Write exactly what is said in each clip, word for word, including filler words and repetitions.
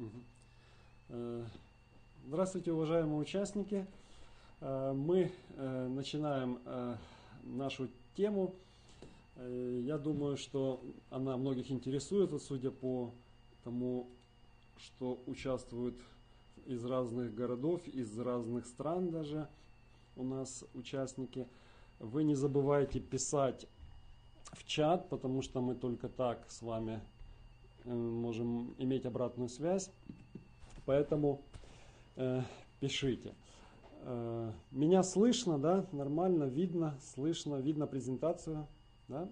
Здравствуйте, уважаемые участники. Мы начинаем нашу тему. Я думаю, что она многих интересует, судя по тому, что участвуют из разных городов, из разных стран даже у нас участники. Вы не забывайте писать в чат, потому что мы только так с вами можем иметь обратную связь. Поэтому э, пишите. Э, меня слышно, да? Нормально, видно, слышно, видно презентацию, да?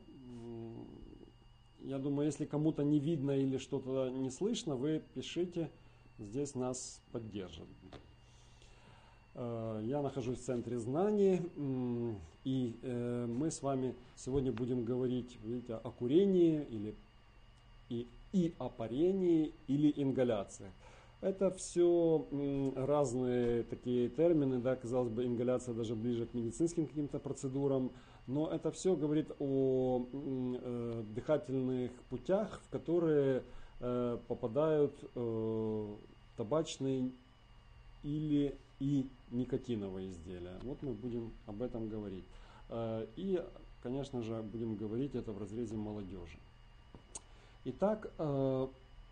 Я думаю, если кому-то не видно или что-то не слышно, вы пишите, здесь нас поддержат. Э, я нахожусь в центре знаний, и э, мы с вами сегодня будем говорить, видите, о курении или и, и о парении или ингаляциях. Это все разные такие термины, да, казалось бы, ингаляция даже ближе к медицинским каким-то процедурам, но это все говорит о э, дыхательных путях, в которые э, попадают э, табачные или и никотиновые изделия. Вот мы будем об этом говорить. Э, и, конечно же, будем говорить это в разрезе молодежи. Итак, э,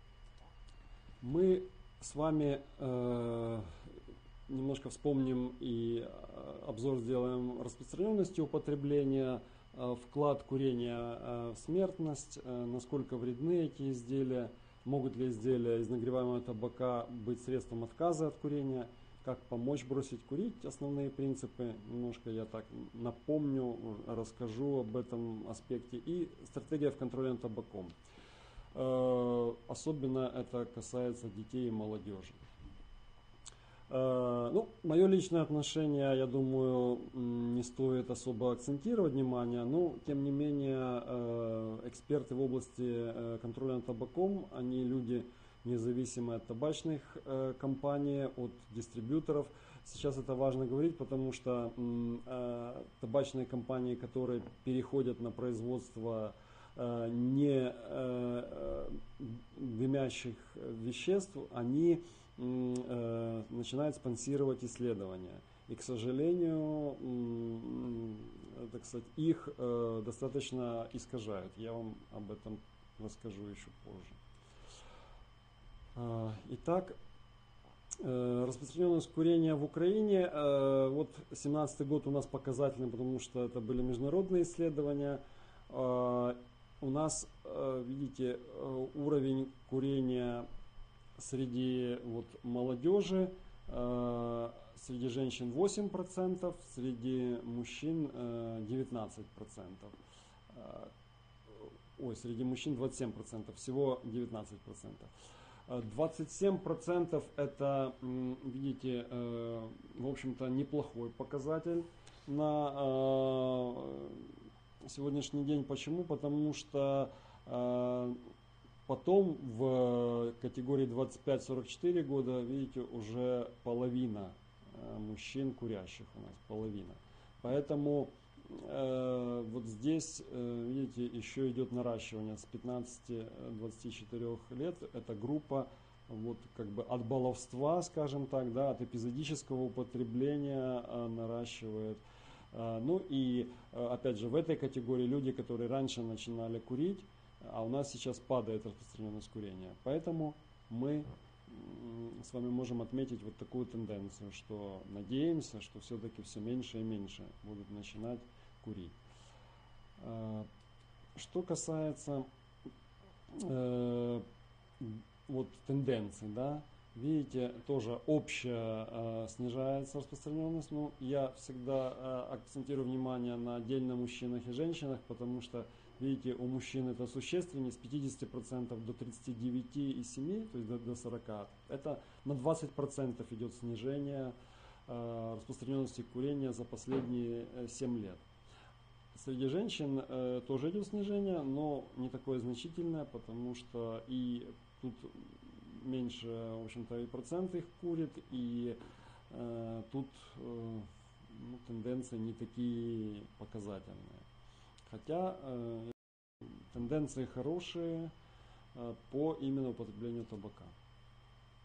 мы с вами э, немножко вспомним и обзор сделаем распространенности употребления, э, вклад курения э, в смертность, э, насколько вредны эти изделия, могут ли изделия из нагреваемого табака быть средством отказа от курения, как помочь бросить курить, основные принципы, немножко я так напомню, расскажу об этом аспекте, и стратегия в контроле над табаком. Особенно это касается детей и молодежи. Ну, мое личное отношение, я думаю, не стоит особо акцентировать внимание, но тем не менее эксперты в области контроля над табаком, они люди независимые от табачных компаний, от дистрибьюторов. Сейчас это важно говорить, потому что табачные компании, которые переходят на производство не дымящих веществ, они начинают спонсировать исследования. И, к сожалению, так сказать, их достаточно искажают. Я вам об этом расскажу еще позже. Итак, распространенность курения в Украине. Вот семнадцатый год у нас показательный, потому что это были международные исследования. У нас, видите, уровень курения среди вот, молодежи, среди женщин восемь процентов, среди мужчин девятнадцать процентов. Ой, среди мужчин двадцать семь процентов, всего девятнадцать процентов. двадцать семь процентов это, видите, в общем-то неплохой показатель на сегодняшний день. Почему? Потому что э, потом в категории двадцать пять сорок четыре года, видите, уже половина э, мужчин курящих у нас, половина. Поэтому э, вот здесь, э, видите, еще идет наращивание с пятнадцати двадцати четырёх лет. Эта группа вот как бы от баловства, скажем так, да, от эпизодического употребления э, наращивает. Ну и опять же в этой категории люди, которые раньше начинали курить, а у нас сейчас падает распространенность курения. Поэтому мы с вами можем отметить вот такую тенденцию, что надеемся, что все-таки все меньше и меньше будут начинать курить. Что касается э, вот тенденций, да, видите, тоже общая э, снижается распространенность. Но я всегда э, акцентирую внимание на отдельно мужчинах и женщинах, потому что, видите, у мужчин это существеннее, с пятидесяти процентов до тридцати девяти и семи, то есть до, до сорока. Это на двадцать процентов идет снижение э, распространенности курения за последние семь лет. Среди женщин э, тоже идет снижение, но не такое значительное, потому что и тут меньше, в общем-то, и процент их курит, и э, тут э, ну, тенденции не такие показательные. Хотя э, тенденции хорошие э, по именно употреблению табака.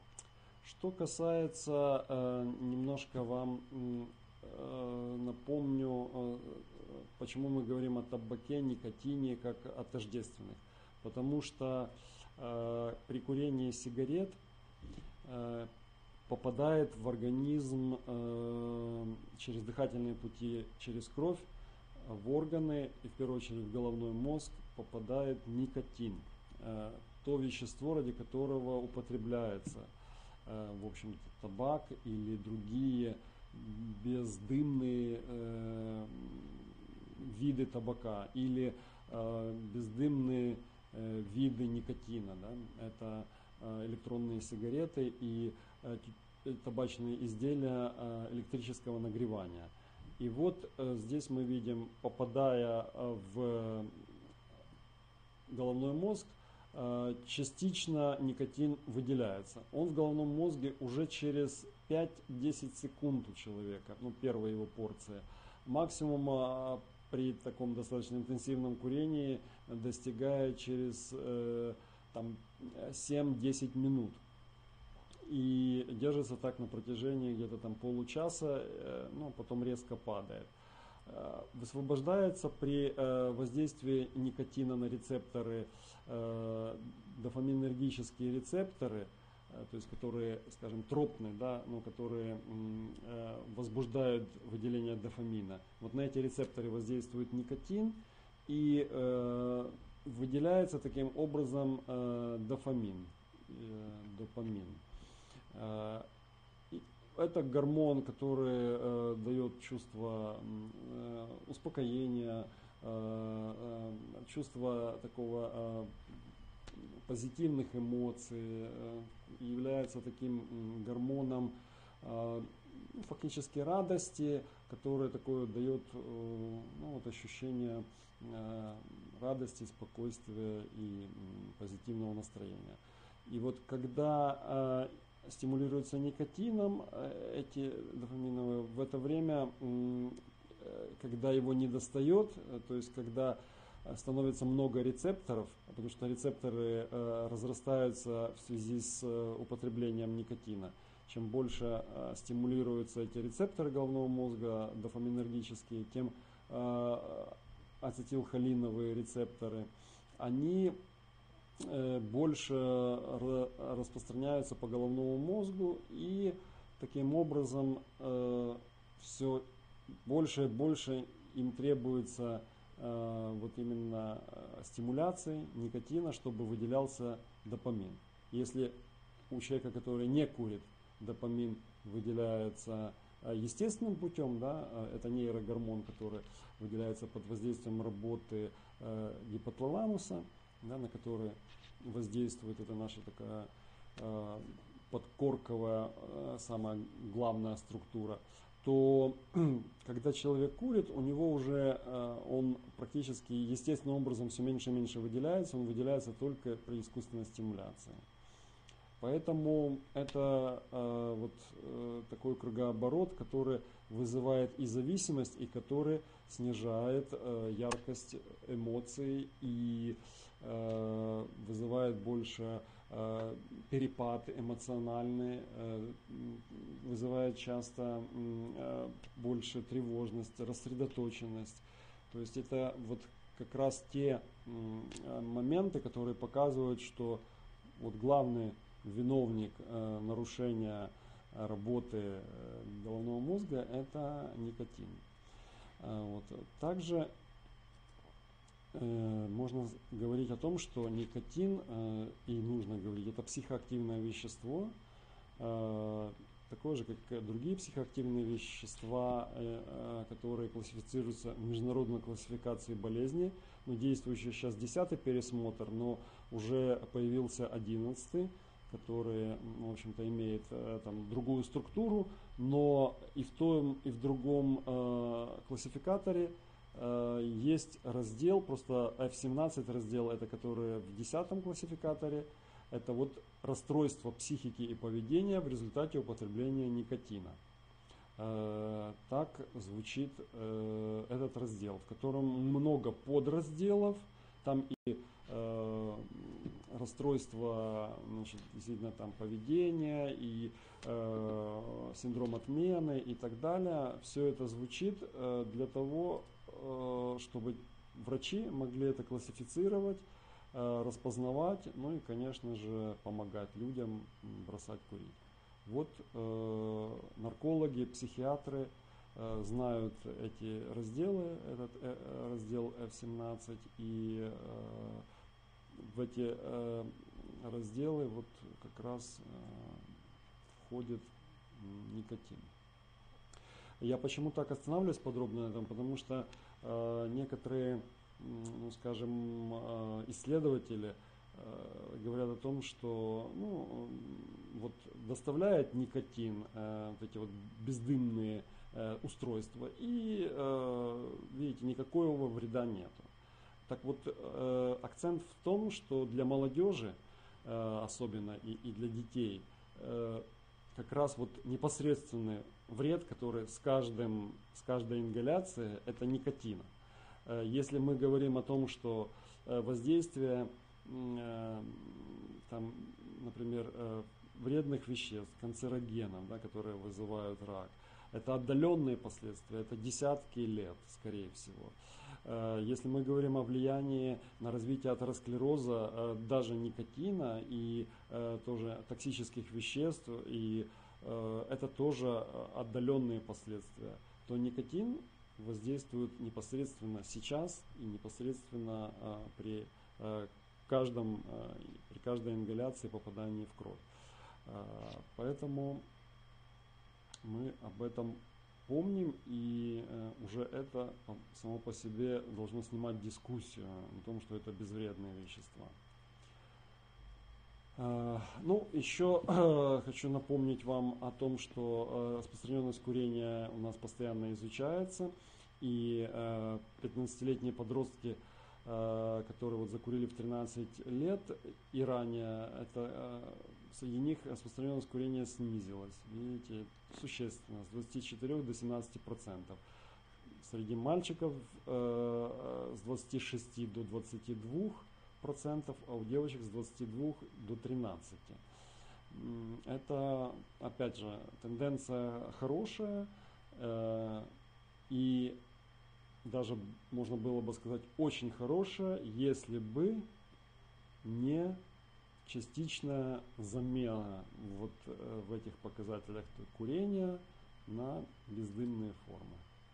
Что касается, э, немножко вам э, напомню, э, почему мы говорим о табаке, никотине как о тождественных. Потому что э, при курении сигарет э, попадает в организм э, через дыхательные пути, через кровь, в органы и в первую очередь в головной мозг попадает никотин. Э, то вещество, ради которого употребляется, э, в общем-то, табак или другие бездымные э, виды табака или э, бездымные э, виды никотина. Да? Это э, электронные сигареты и э, табачные изделия э, электрического нагревания. И вот э, здесь мы видим, попадая э, в головной мозг, э, частично никотин выделяется. Он в головном мозге уже через пять-десять секунд у человека, ну, первая его порция. Максимум э, при таком достаточно интенсивном курении достигает через э, там, семь-десять минут. И держится так на протяжении где-то там получаса, э, ну, потом резко падает. Э, высвобождается при э, воздействии никотина на рецепторы, э, дофаминергические рецепторы, э, то есть которые, скажем, тропные, да, ну, которые э, возбуждают выделение дофамина. Вот на эти рецепторы воздействует никотин, и э, выделяется таким образом э, дофамин, э, допамин. Это гормон, который э, дает чувство э, успокоения, э, э, чувство такого э, позитивных эмоций, э, является таким гормоном э, фактически радости, который такое дает э, ну, вот ощущение э, радости, спокойствия и э, позитивного настроения. И вот когда э, стимулируются никотином эти дофаминовые, в это время, когда его не достает, то есть когда становится много рецепторов, потому что рецепторы разрастаются в связи с употреблением никотина. Чем больше стимулируются эти рецепторы головного мозга, дофаминергические, тем ацетилхолиновые рецепторы, они больше распространяются по головному мозгу, и таким образом э, все больше и больше им требуется э, вот именно стимуляции никотина, чтобы выделялся допамин. Если у человека, который не курит, допамин выделяется естественным путем, да, это нейрогормон, который выделяется под воздействием работы э, гипоталамуса, да, на который воздействует, это наша такая э, подкорковая, э, самая главная структура, то когда человек курит, у него уже э, он практически естественным образом все меньше и меньше выделяется, он выделяется только при искусственной стимуляции. Поэтому это э, вот э, такой кругооборот, который вызывает и зависимость, и который снижает э, яркость эмоций и э, вызывает больше э, перепад эмоциональный, э, вызывает часто э, больше тревожность, рассредоточенность. То есть это вот как раз те э, моменты, которые показывают, что вот главный виновник э, нарушения работы э, головного мозга – это никотин. Э, вот. Также э, можно говорить о том, что никотин, э, и нужно говорить, это психоактивное вещество, э, такое же, как и другие психоактивные вещества, э, э, которые классифицируются в международной классификации болезней. Ну, действующий сейчас десятый пересмотр, но уже появился одиннадцатый, который, в общем-то, имеет э, там, другую структуру, но и в том, и в другом э, классификаторе э, есть раздел, просто эф семнадцать раздел, это который в десятом классификаторе, это вот расстройство психики и поведения в результате употребления никотина. Э, так звучит э, этот раздел, в котором много подразделов, там и э, расстройства, значит, действительно там поведения и э, синдром отмены и так далее. Все это звучит э, для того, э, чтобы врачи могли это классифицировать, э, распознавать, ну и, конечно же, помогать людям бросать курить. Вот э, наркологи, психиатры э, знают эти разделы, этот э, раздел эф семнадцать, и э, в эти э, разделы вот как раз э, входит никотин. Я почему так останавливаюсь подробно на этом, потому что э, некоторые, ну, скажем, э, исследователи э, говорят о том, что, ну, вот доставляет никотин, э, вот эти вот бездымные э, устройства, и, э, видите, никакого вреда нету. Так вот, э, акцент в том, что для молодежи, э, особенно и, и для детей, э, как раз вот непосредственный вред, который с, каждым, с каждой ингаляцией, это никотин. Э, если мы говорим о том, что э, воздействие, э, там, например, э, вредных веществ, канцерогенов, да, которые вызывают рак, это отдаленные последствия, это десятки лет, скорее всего. Если мы говорим о влиянии на развитие атеросклероза, даже никотина и тоже токсических веществ, и это тоже отдаленные последствия, то никотин воздействует непосредственно сейчас и непосредственно при каждом, при каждой ингаляции, попадании в кровь. Поэтому мы об этом помним, и э, уже это само по себе должно снимать дискуссию о том, что это безвредные вещества. Э, ну, еще э, хочу напомнить вам о том, что э, распространенность курения у нас постоянно изучается, и э, пятнадцатилетние подростки, э, которые вот закурили в тринадцать лет и ранее, это э, среди них распространенность курения снизилась, видите, существенно, с двадцати четырёх до семнадцати процентов. Среди мальчиков э, с двадцати шести до двадцати двух процентов, а у девочек с двадцати двух до тринадцати. Это, опять же, тенденция хорошая, э, и даже можно было бы сказать очень хорошая, если бы не частичная замена вот в этих показателях курения на бездымные формы.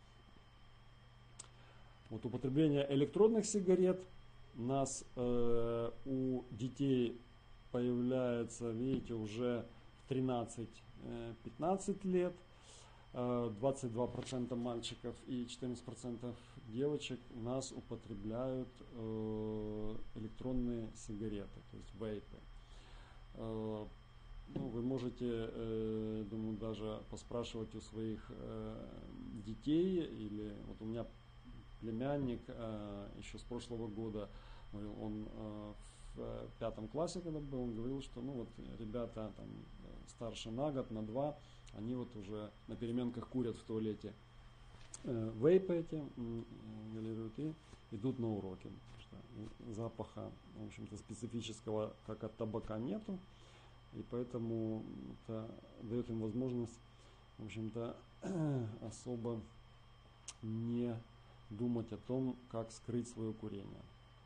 Вот употребление электронных сигарет у нас э, у детей появляется, видите, уже в тринадцать-пятнадцать лет. двадцать два процента мальчиков и четырнадцать процентов девочек у нас употребляют э, электронные сигареты, то есть вейпы. Э, ну, вы можете, э, думаю, даже поспрашивать у своих э, детей, или вот у меня племянник э, еще с прошлого года, он э, в пятом классе, когда был, он говорил, что ну вот ребята там старше на год, на два, они вот уже на переменках курят в туалете э, вейпы эти, ингалируют и идут на уроки. Потому что запаха, в общем-то, специфического, как от табака, нету. И поэтому это дает им возможность, в общем-то, особо не думать о том, как скрыть свое курение.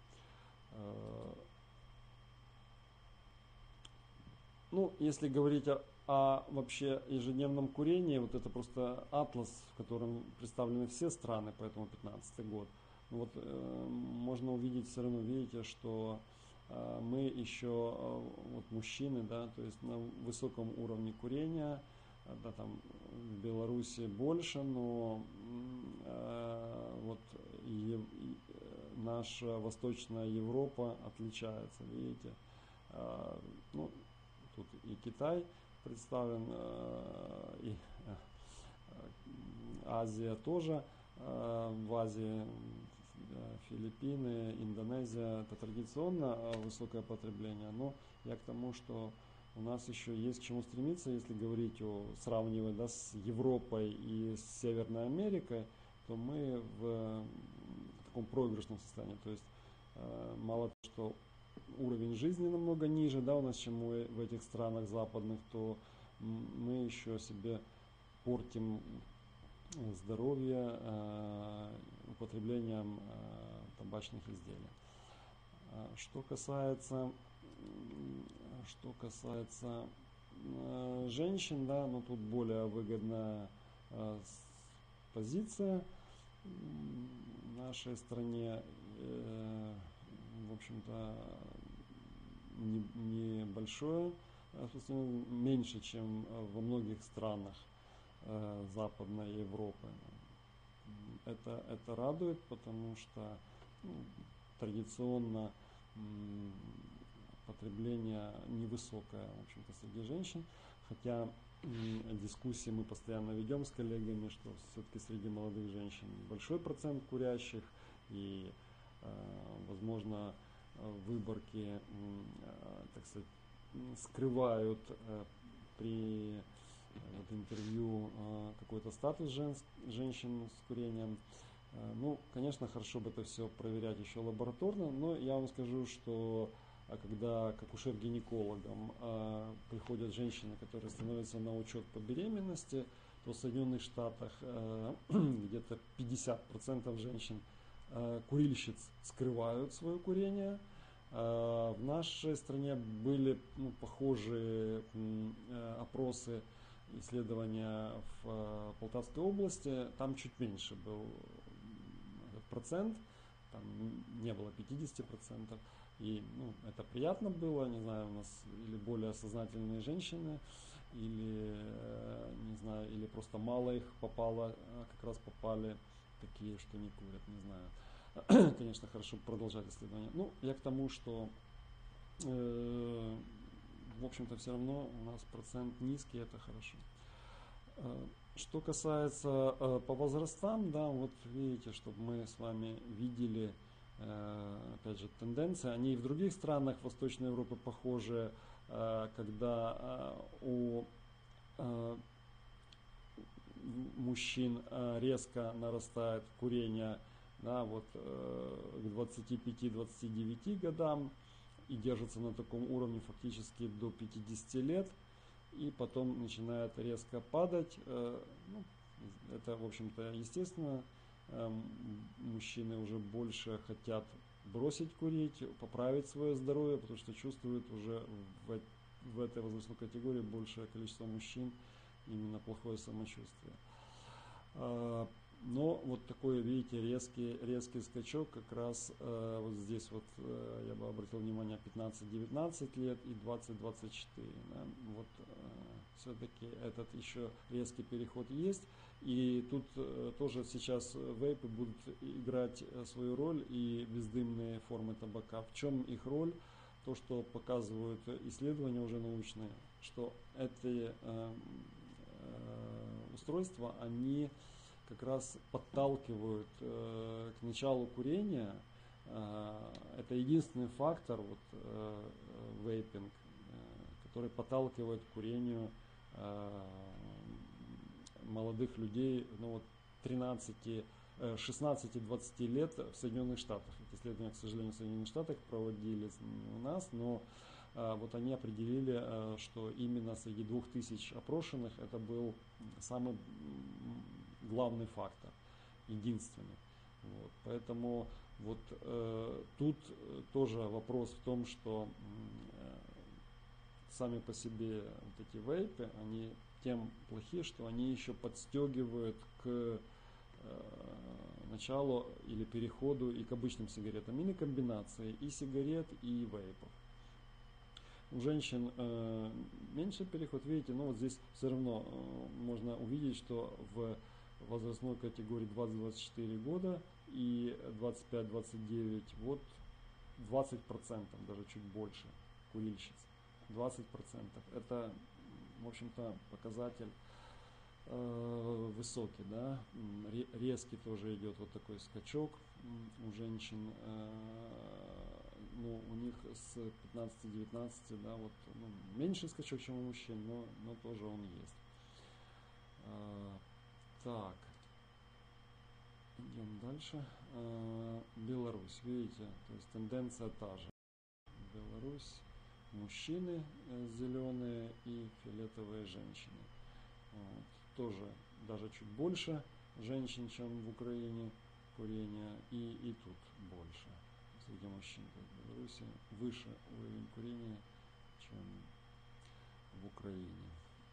Ну, если говорить о, о вообще ежедневном курении, вот это просто атлас, в котором представлены все страны, поэтому пятнадцатый год. Вот э, можно увидеть, все равно видите, что э, мы еще, э, вот мужчины, да, то есть на высоком уровне курения, э, да, там в Беларуси больше, но э, вот и, и наша Восточная Европа отличается, видите, э, ну, тут и Китай представлен, и Азия тоже. В Азии Филиппины, Индонезия, это традиционно высокое потребление, но я к тому, что у нас еще есть к чему стремиться, если говорить о сравнивать, да, с Европой и с Северной Америкой, то мы в таком проигрышном состоянии, то есть мало того, что уровень жизни намного ниже, да, у нас, чем в этих странах западных, то мы еще себе портим здоровье э, употреблением э, табачных изделий. Что касается, что касается э, женщин, да, но тут более выгодная э, позиция в нашей стране, э, в общем-то, небольшое, не меньше, чем во многих странах э, Западной Европы. Это, это радует, потому что ну, традиционно м, потребление невысокое, в общем-то, среди женщин, хотя м, дискуссии мы постоянно ведем с коллегами, что все-таки среди молодых женщин большой процент курящих, и, э, возможно, выборки, э, так сказать, скрывают э, при вот, интервью э, какой-то статус женс, женщин с курением. Э, ну, конечно, хорошо бы это все проверять еще лабораторно, но я вам скажу, что а когда к акушер-гинекологам э, приходят женщины, которые становятся на учет по беременности, то в Соединенных Штатах э, где-то пятьдесят процентов женщин э, курильщиц скрывают свое курение. Э, в нашей стране были ну, похожие э, опросы, исследования в э, Полтавской области. Там чуть меньше был этот процент, там не было пятьдесят процентов. И ну, это приятно было, не знаю, у нас или более сознательные женщины, или, не знаю, или просто мало их попало, как раз попали такие, что не курят, не знаю. Конечно, хорошо продолжать исследование. Ну, я к тому, что, э, в общем-то, все равно у нас процент низкий, это хорошо. Что касается э, по возрастам, да, вот видите, чтобы мы с вами видели, э, опять же, тенденции. Они и в других странах Восточной Европы похожи, э, когда э, у э, мужчин э, резко нарастает курение, да, вот э, к двадцати пяти — двадцати девяти годам и держится на таком уровне фактически до пятидесяти лет. И потом начинает резко падать. Ну, это, в общем-то, естественно. Мужчины уже больше хотят бросить курить, поправить свое здоровье, потому что чувствуют уже в, в этой возрастной категории большее количество мужчин именно плохое самочувствие. Но вот такой, видите, резкий, резкий скачок как раз э, вот здесь вот э, я бы обратил внимание пятнадцать-девятнадцать лет и двадцать-двадцать четыре. Да? Вот э, все-таки этот еще резкий переход есть. И тут э, тоже сейчас вейпы будут играть свою роль и бездымные формы табака. В чем их роль? То, что показывают исследования уже научные, что эти э, э, устройства, они как раз подталкивают э, к началу курения. Э, это единственный фактор, вот, э, вейпинг, э, который подталкивает к курению э, молодых людей, ну, вот, тринадцати, шестнадцати-двадцати лет в Соединенных Штатах. Эти исследования, к сожалению, в Соединенных Штатах проводились не у нас, но э, вот они определили, э, что именно среди двух тысяч опрошенных это был самый главный фактор, единственный. Вот. Поэтому вот э, тут тоже вопрос в том, что э, сами по себе вот эти вейпы, они тем плохие, что они еще подстегивают к э, началу или переходу и к обычным сигаретам, или комбинации и сигарет, и вейпов. У женщин э, меньше переход, видите, но вот здесь все равно э, можно увидеть, что в возрастной категории двадцать-двадцать четыре года и двадцать пять-двадцать девять, вот двадцать процентов, даже чуть больше курильщиц. двадцать процентов. Это, в общем-то, показатель э, высокий, да. Резкий тоже идет вот такой скачок у женщин. Э, ну, у них с пятнадцати-девятнадцати, да, вот, ну, меньше скачок, чем у мужчин, но, но тоже он есть. Э, так. Идем дальше. Беларусь, видите, то есть тенденция та же. Беларусь. Мужчины зеленые и фиолетовые женщины. Вот. Тоже даже чуть больше женщин, чем в Украине курения, и, и тут больше среди мужчин. В Беларуси выше уровень курения, чем в Украине.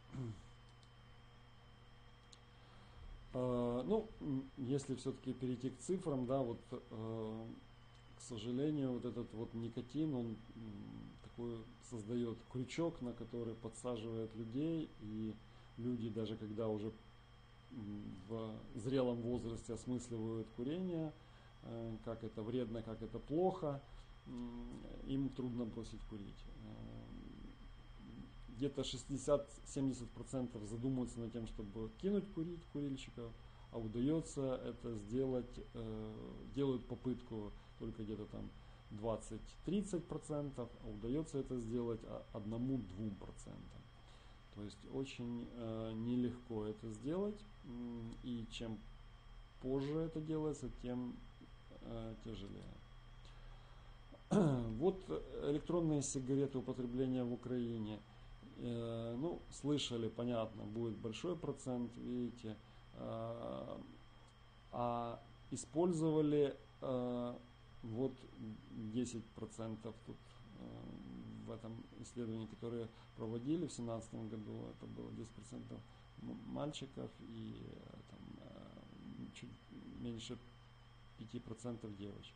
Uh, ну, если все-таки перейти к цифрам, да, вот, uh, к сожалению, вот этот вот никотин, он um, такой создает крючок, на который подсаживает людей, и люди, даже когда уже um, в зрелом возрасте осмысливают курение, uh, как это вредно, как это плохо, um, им трудно бросить курить. Uh, Где-то шестьдесят-семьдесят процентов задумываются над тем, чтобы кинуть курить, курильщиков, а удается это сделать, э, делают попытку только где-то там двадцать-тридцать процентов, а удается это сделать одному-двум процентам. То есть очень э, нелегко это сделать, и чем позже это делается, тем э, тяжелее. Вот электронные сигареты, употребление в Украине. Ну, слышали, понятно, будет большой процент, видите, а использовали вот десять процентов тут в этом исследовании, которое проводили в две тысячи семнадцатом году, это было десять процентов мальчиков и там, чуть меньше пяти процентов девочек.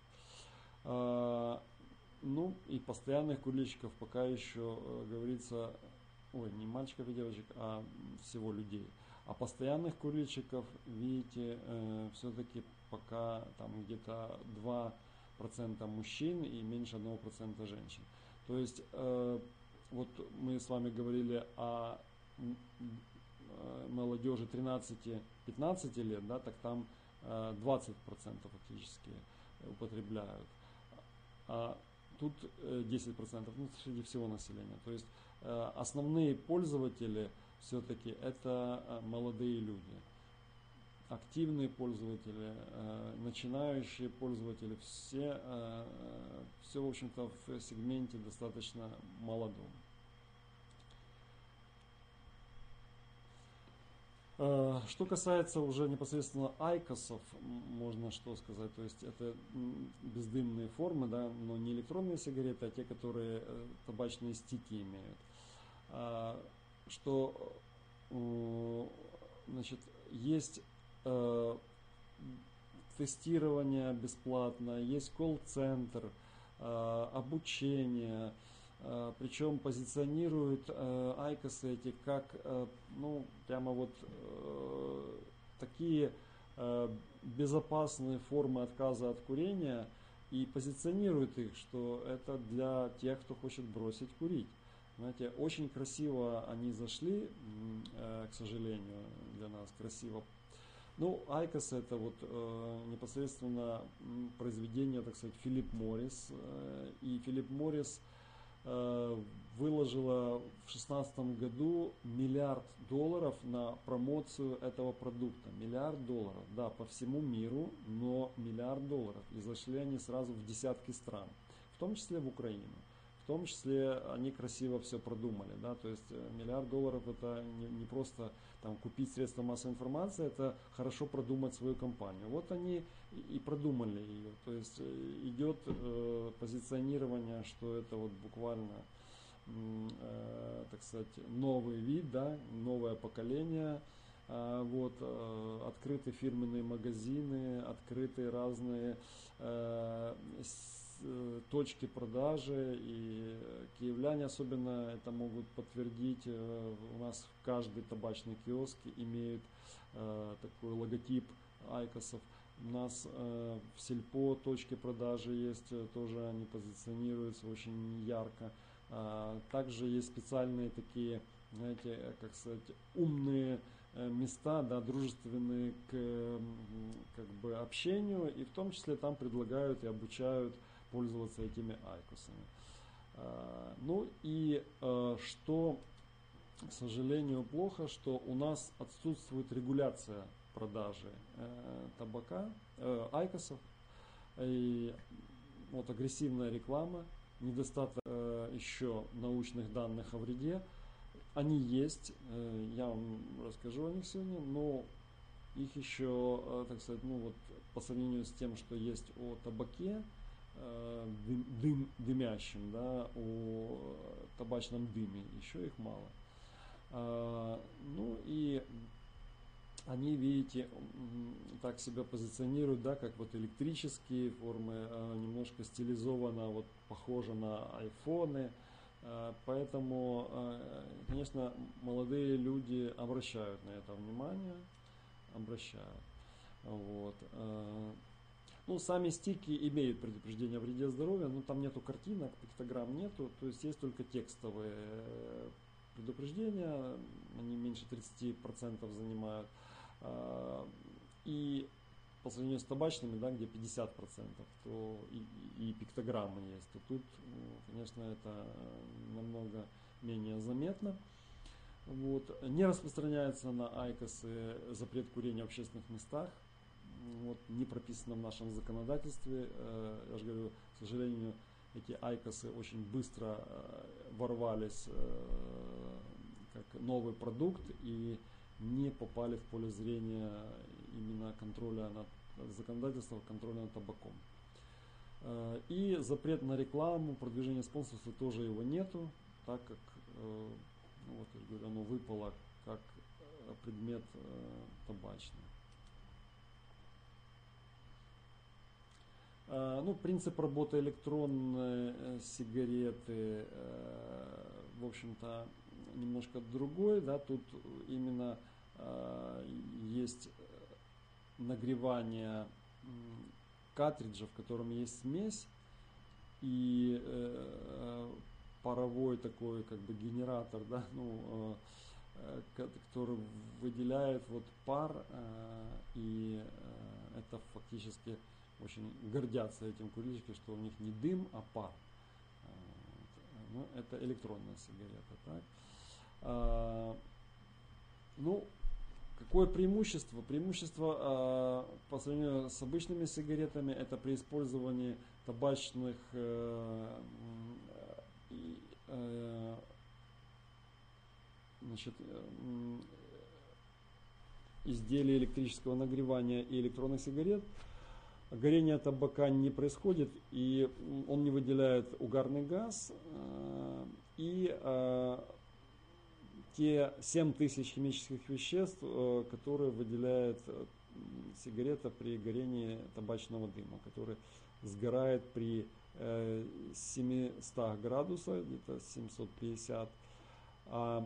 Ну и постоянных курильщиков пока еще говорится, ой, не мальчиков и девочек, а всего людей. А постоянных курильщиков, видите, э, все-таки пока там где-то два процента мужчин и меньше одного процента женщин. То есть э, вот мы с вами говорили о молодежи тринадцати-пятнадцати лет, да, так там э, двадцать процентов фактически употребляют. А тут десять процентов, ну, среди всего населения. То есть э, основные пользователи все-таки это молодые люди. Активные пользователи, э, начинающие пользователи, все, э, все, в общем-то, в сегменте достаточно молодом. Что касается уже непосредственно айкосов, можно что сказать, то есть это бездымные формы, да, но не электронные сигареты, а те, которые табачные стики имеют. Что, значит, есть тестирование бесплатное, есть колл-центр, обучение. Причем позиционируют э, айкосы эти как, э, ну, прямо вот э, такие э, безопасные формы отказа от курения, и позиционируют их, что это для тех, кто хочет бросить курить. Знаете, очень красиво они зашли, э, к сожалению, для нас красиво. Ну, айкос это вот э, непосредственно произведение, так сказать, Филипп Моррис. Э, и Филипп Моррис выложила в две тысячи шестнадцатом году миллиард долларов на промоцию этого продукта. Миллиард долларов, да, по всему миру, но миллиард долларов. И зашли они сразу в десятки стран, в том числе в Украину. В том числе они красиво все продумали, да, то есть миллиард долларов это не, не просто там купить средства массовой информации, это хорошо продумать свою компанию. Вот они и продумали ее, то есть идет э, позиционирование, что это вот буквально, э, так сказать, новый вид, да, новое поколение. Вот, открыты фирменные магазины, открыты разные э, точки продажи, и киевляне особенно это могут подтвердить. У нас каждый табачный киоск имеет э, такой логотип айкосов. У нас э, в сельпо точки продажи есть, тоже они позиционируются очень ярко. А, также есть специальные такие, знаете, как сказать, умные места, да, дружественные к как бы общению, и в том числе там предлагают и обучают пользоваться этими айкосами. А, ну и а, что, к сожалению, плохо, что у нас отсутствует регуляция продажи э, табака, э, айкосов, и вот агрессивная реклама недостаток э, еще научных данных о вреде. Они есть, э, я вам расскажу о них сегодня, но их еще, э, так сказать, ну вот по сравнению с тем, что есть о табаке, э, дым, дым, дымящем, да, о табачном дыме, еще их мало. Э, ну и они, видите, так себя позиционируют, да, как вот электрические формы, немножко стилизованно, вот похоже на айфоны. Поэтому, конечно, молодые люди обращают на это внимание, обращают. Вот. Ну, сами стики имеют предупреждение о вреде здоровья, но там нету картинок, пиктограмм нету, то есть есть только текстовые предупреждения, они меньше тридцати процентов занимают. И по сравнению с табачными, да, где пятьдесят процентов, то и, и пиктограммы есть, то тут, конечно, это намного менее заметно. Вот. Не распространяется на айкосы запрет курения в общественных местах. Вот, не прописано в нашем законодательстве. Я же говорю, к сожалению, эти айкосы очень быстро ворвались как новый продукт и не попали в поле зрения именно контроля над законодательством, контроля над табаком. И запрет на рекламу, продвижение спонсорства тоже его нету, так как, ну, вот, я говорю, оно выпало как предмет табачный. Ну, принцип работы электронной сигареты, в общем-то, немножко другой, да, тут именно есть нагревание картриджа, в котором есть смесь, и паровой такой как бы генератор, да, ну, который выделяет вот пар, и это фактически очень гордятся этим курильщики, что у них не дым, а пар. Ну, это электронная сигарета, так. А, ну, какое преимущество? Преимущество а, по сравнению с обычными сигаретами, это при использовании табачных а, а, значит, изделий электрического нагревания и электронных сигарет. Горение табака не происходит, и он не выделяет угарный газ, и те семь тысяч химических веществ, которые выделяет сигарета при горении табачного дыма, который сгорает при семистах градусах, где-то семьсот пятьдесят, а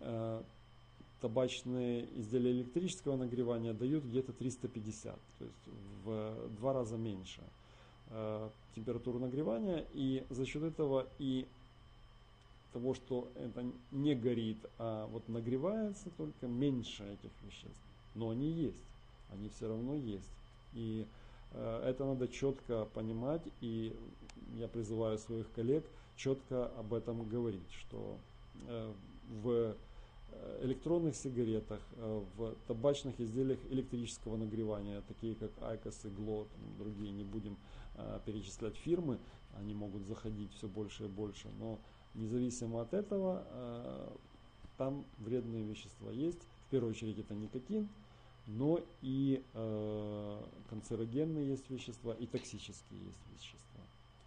табачные изделия электрического нагревания дают где-то триста пятьдесят, то есть в два раза меньше э, температуру нагревания, и за счет этого и того, что это не горит, а вот нагревается, только меньше этих веществ. Но они есть, они все равно есть. И э, это надо четко понимать, и я призываю своих коллег четко об этом говорить, что э, в электронных сигаретах, в табачных изделиях электрического нагревания, такие как айкос и гло, другие, не будем перечислять фирмы, они могут заходить все больше и больше, но независимо от этого, там вредные вещества есть. В первую очередь это никотин, но и канцерогенные есть вещества, и токсические есть вещества.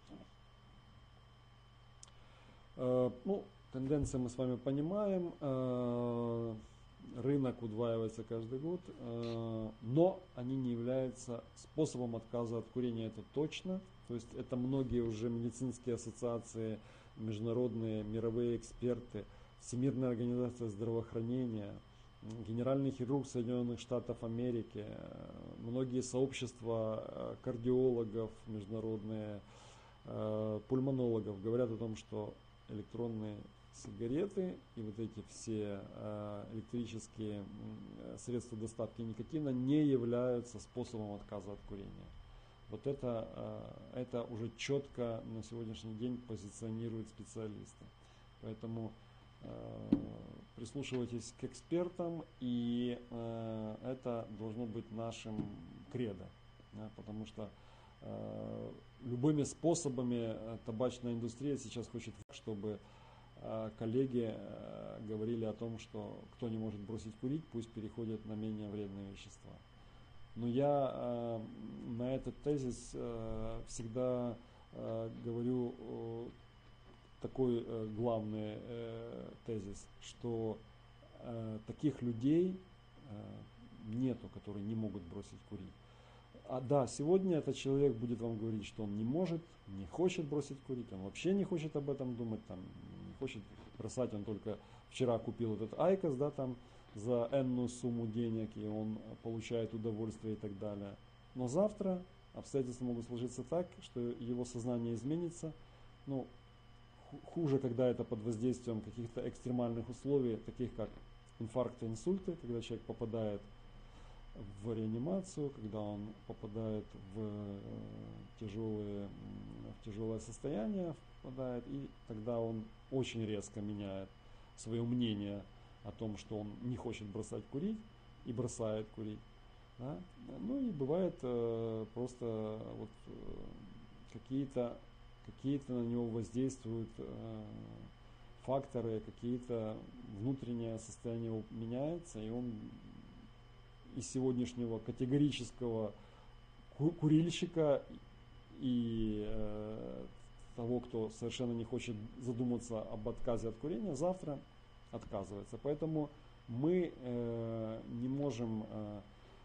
Ну, тенденции мы с вами понимаем, рынок удваивается каждый год, но они не являются способом отказа от курения, это точно. То есть это многие уже медицинские ассоциации, международные, мировые эксперты, Всемирная организация здравоохранения, Генеральный хирург Соединенных Штатов Америки, многие сообщества кардиологов, международные, пульмонологов говорят о том, что электронные сигареты и вот эти все электрические средства доставки никотина не являются способом отказа от курения. Вот это, это уже четко на сегодняшний день позиционируют специалисты. Поэтому прислушивайтесь к экспертам, и это должно быть нашим кредо, потому что любыми способами табачная индустрия сейчас хочет, чтобы коллеги говорили о том, что кто не может бросить курить, пусть переходит на менее вредные вещества. Но я на этот тезис всегда говорю такой главный тезис, что таких людей нету, которые не могут бросить курить. А да, сегодня этот человек будет вам говорить, что он не может, не хочет бросить курить, он вообще не хочет об этом думать, там, не хочет бросать, он только вчера купил этот айкос, да, там, за энную сумму денег, и он получает удовольствие и так далее. Но завтра обстоятельства могут сложиться так, что его сознание изменится. Ну, хуже, когда это под воздействием каких-то экстремальных условий, таких как инфаркты, инсульты, когда человек попадает в реанимацию, когда он попадает в тяжелые, в тяжелое состояние, попадает, и тогда он очень резко меняет свое мнение о том, что он не хочет бросать курить, и бросает курить. Да? Ну и бывает э, просто вот, э, какие-то какие-то на него воздействуют э, факторы, какие-то внутреннее состояние его меняется, и он из сегодняшнего категорического курильщика и э, того, кто совершенно не хочет задуматься об отказе от курения, завтра отказывается. Поэтому мы э, не можем, э,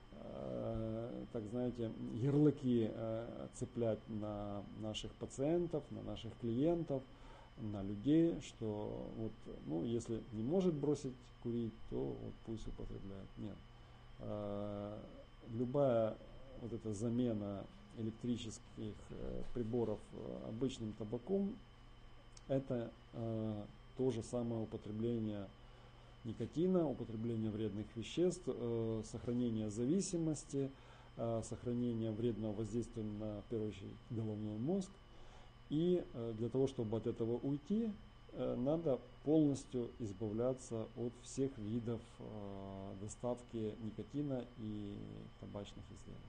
э, так знаете, ярлыки э, цеплять на наших пациентов, на наших клиентов, на людей, что вот, ну, если не может бросить курить, то вот пусть употребляет. Нет. Э, любая вот эта замена электрических э, приборов э, обычным табаком, это э, то же самое употребление никотина, употребление вредных веществ, э, сохранение зависимости, э, сохранение вредного воздействия на, в первую очередь, головной мозг. И э, для того, чтобы от этого уйти, э, надо полностью избавляться от всех видов э, доставки никотина и табачных изделий.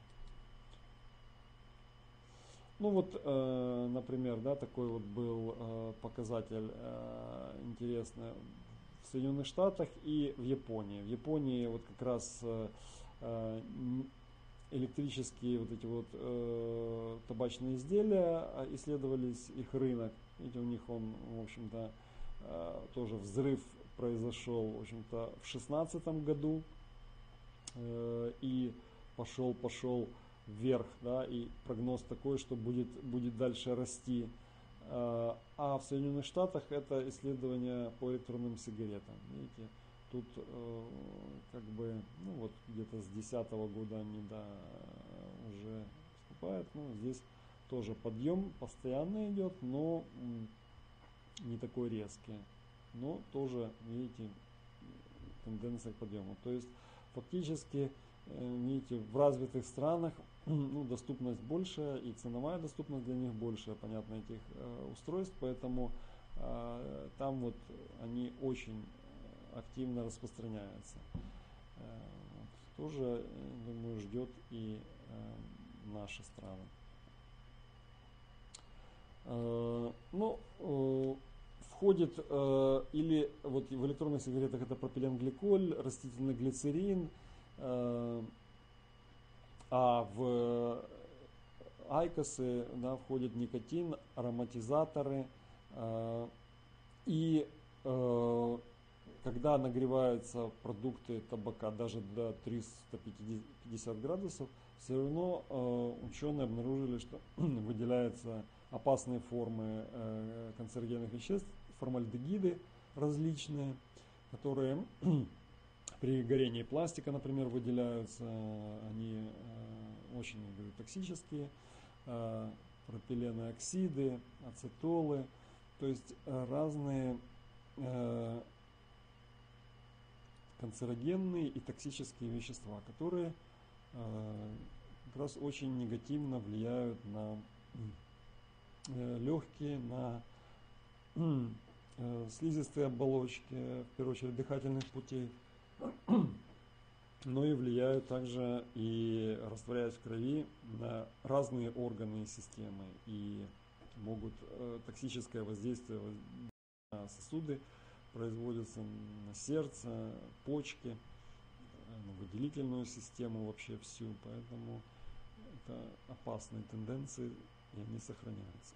Ну вот, э, например, да, такой вот был э, показатель э, интересный в Соединенных Штатах и в Японии. В Японии вот как раз э, электрические вот эти вот э, табачные изделия, исследовались их рынок. Видите, у них он, в общем-то, э, тоже взрыв произошел, в общем-то, в шестнадцатом году э, и пошел, пошел вверх, да, и прогноз такой, что будет, будет дальше расти. А в Соединенных Штатах это исследование по электронным сигаретам. Видите, тут э, как бы, ну вот где-то с две тысячи десятого года они, да, уже вступают. Ну, здесь тоже подъем постоянно идет, но не такой резкий. Но тоже, видите, тенденция к подъему. То есть фактически, видите, в развитых странах, ну, доступность большая и ценовая доступность для них большая, понятно, этих э, устройств, поэтому э, там вот они очень активно распространяются. Э, вот, тоже, думаю, ждет и э, наши страны. Э, ну, э, входит э, или вот в электронных сигаретах это пропиленгликоль, растительный глицерин, э, а в айкосы, да, входит никотин, ароматизаторы. Э, и э, когда нагреваются продукты табака даже до триста пятьдесят градусов, все равно э, ученые обнаружили, что выделяются опасные формы э, канцерогенных веществ, формальдегиды различные, которые при горении пластика, например, выделяются, они э, очень, говорю, токсические, э, пропиленые оксиды, ацетолы, то есть э, разные э, канцерогенные и токсические вещества, которые э, как раз очень негативно влияют на э, легкие, на э, слизистые оболочки, в первую очередь дыхательных путей. но и влияют также и растворяясь в крови на разные органы и системы и могут э, токсическое воздействие на сосуды производится на сердце, почки, на выделительную систему вообще всю, поэтому это опасные тенденции и они сохраняются.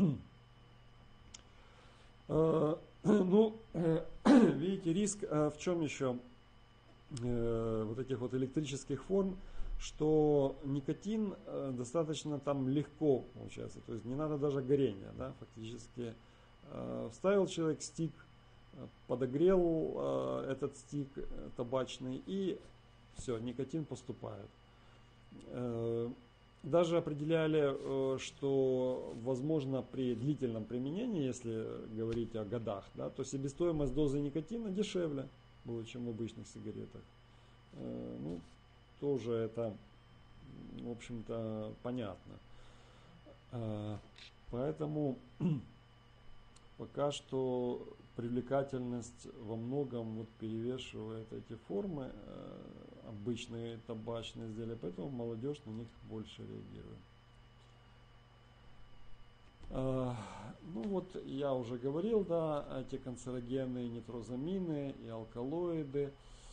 Ну, видите, риск в чем еще вот этих вот электрических форм, что никотин достаточно там легко получается, то есть не надо даже горения, да, фактически вставил человек стик, подогрел этот стик табачный и все, никотин поступает. Даже определяли, что возможно при длительном применении, если говорить о годах, да, то себестоимость дозы никотина дешевле будет, чем в обычных сигаретах. Ну, тоже это, в общем-то, понятно. Поэтому пока что привлекательность во многом вот перевешивает эти формы, обычные табачные изделия, поэтому молодежь на них больше реагирует. Ну вот я уже говорил, да, эти канцерогены, нитрозамины и алкалоиды.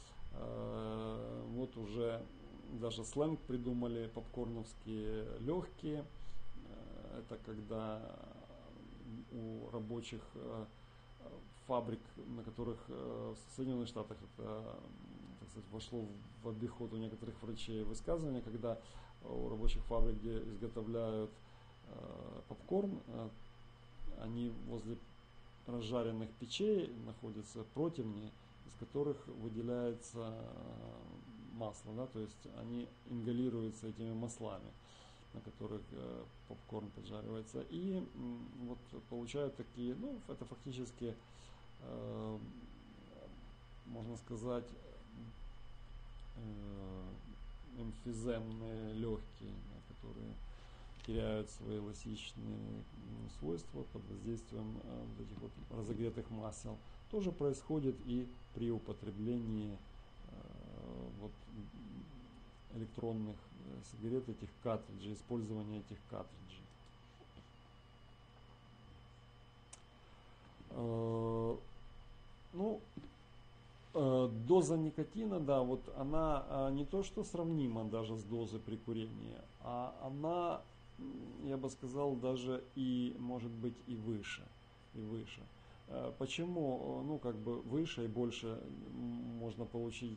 Вот уже даже сленг придумали попкорновские легкие. Это когда у рабочих фабрик, на которых в Соединенных Штатах это, так сказать, вошло в обиход у некоторых врачей высказывания, когда у рабочих фабрик, где изготовляют попкорн, они возле разжаренных печей находятся противни, из которых выделяется масло, да, то есть они ингалируются этими маслами, на которых э, попкорн поджаривается, и м, вот получают такие, ну, это фактически, э, можно сказать, э, эмфиземные легкие, да, которые теряют свои эластичные свойства под воздействием э, вот этих вот разогретых масел. Тоже происходит и при употреблении э, вот, электронных э, сигарет, этих картриджей, использования этих картриджей. Э, ну, э, доза никотина, да, вот она э, не то что сравнима даже с дозой при курении, а она, я бы сказал, даже и может быть и выше, и выше. Э, почему, ну, как бы выше и больше можно получить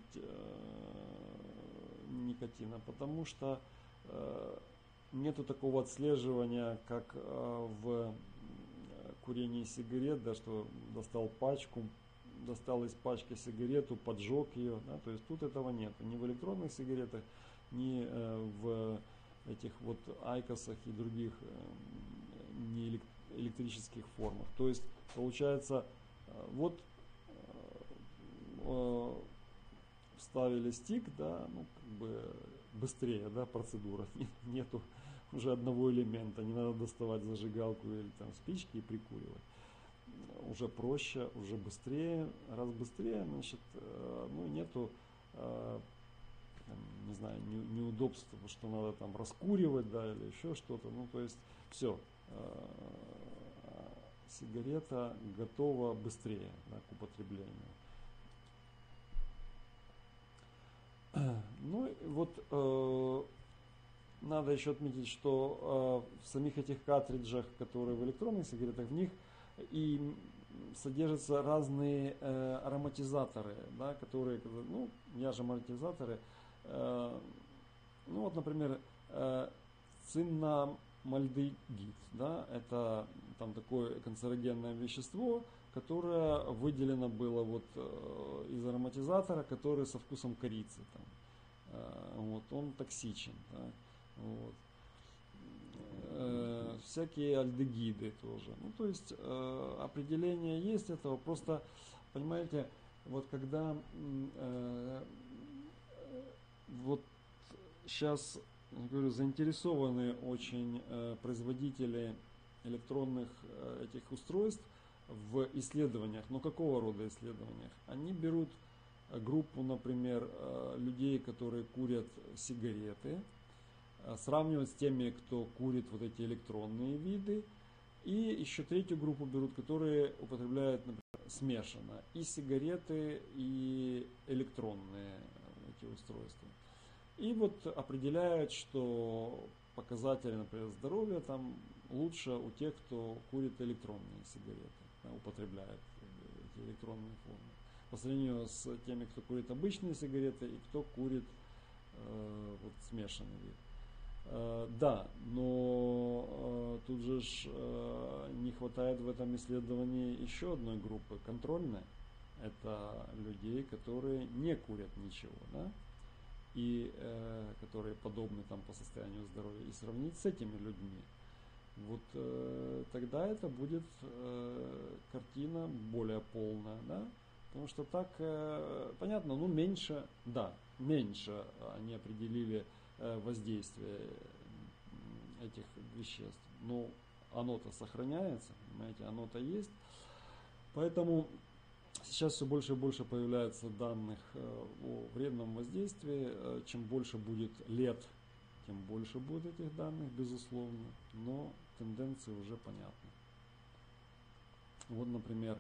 никотина? Потому что э, нету такого отслеживания, как э, в курении сигарет, да, что достал пачку, достал из пачки сигарету, поджег ее, да, то есть тут этого нет, ни в электронных сигаретах, ни э, в этих вот айкосах и других э, не электрических формах. То есть получается, э, вот э, вставили стик, да, ну, как бы быстрее, да, процедура, нет, нету уже одного элемента, не надо доставать зажигалку или там спички и прикуривать. Уже проще, уже быстрее, раз быстрее, значит, э, ну, нету, э, не знаю, не, неудобства, что надо там раскуривать, да, или еще что-то, ну, то есть, все, э, сигарета готова быстрее, да, к употреблению. Ну, вот э, надо еще отметить, что э, в самих этих картриджах, которые в электронных сигаретах, в них и содержатся разные э, ароматизаторы, да, которые, ну, я же ароматизаторы, э, ну, вот, например, э, циннамальдегид, да, это там такое канцерогенное вещество, которое выделено было вот э, из ароматизатора, который со вкусом корицы, там. Э, вот, он токсичен, да, вот. Э, всякие альдегиды тоже. Ну, то есть э, определение есть этого, просто, понимаете, вот когда э, вот сейчас, я говорю, заинтересованы очень э, производители электронных э, этих устройств в исследованиях. Но какого рода исследованиях? Они берут группу, например, людей, которые курят сигареты, сравнивать с теми, кто курит вот эти электронные виды. И еще третью группу берут, которые употребляют, например, смешанно и сигареты, и электронные эти устройства. И вот определяют, что показатели, например, здоровья там лучше у тех, кто курит электронные сигареты, да, употребляет эти электронные формы, по сравнению с теми, кто курит обычные сигареты и кто курит э, вот, смешанный вид. Э, да, но э, тут же ж, э, не хватает в этом исследовании еще одной группы, контрольной. Это людей, которые не курят ничего, да? И э, которые подобны там по состоянию здоровья, и сравнить с этими людьми. Вот э, тогда это будет э, картина более полная, да? Потому что так, э, понятно, ну меньше, да, меньше они определили э, воздействие этих веществ. Но оно-то сохраняется, понимаете, оно-то есть. Поэтому сейчас все больше и больше появляется данных о вредном воздействии. Чем больше будет лет, тем больше будет этих данных, безусловно. Но тенденции уже понятны. Вот, например,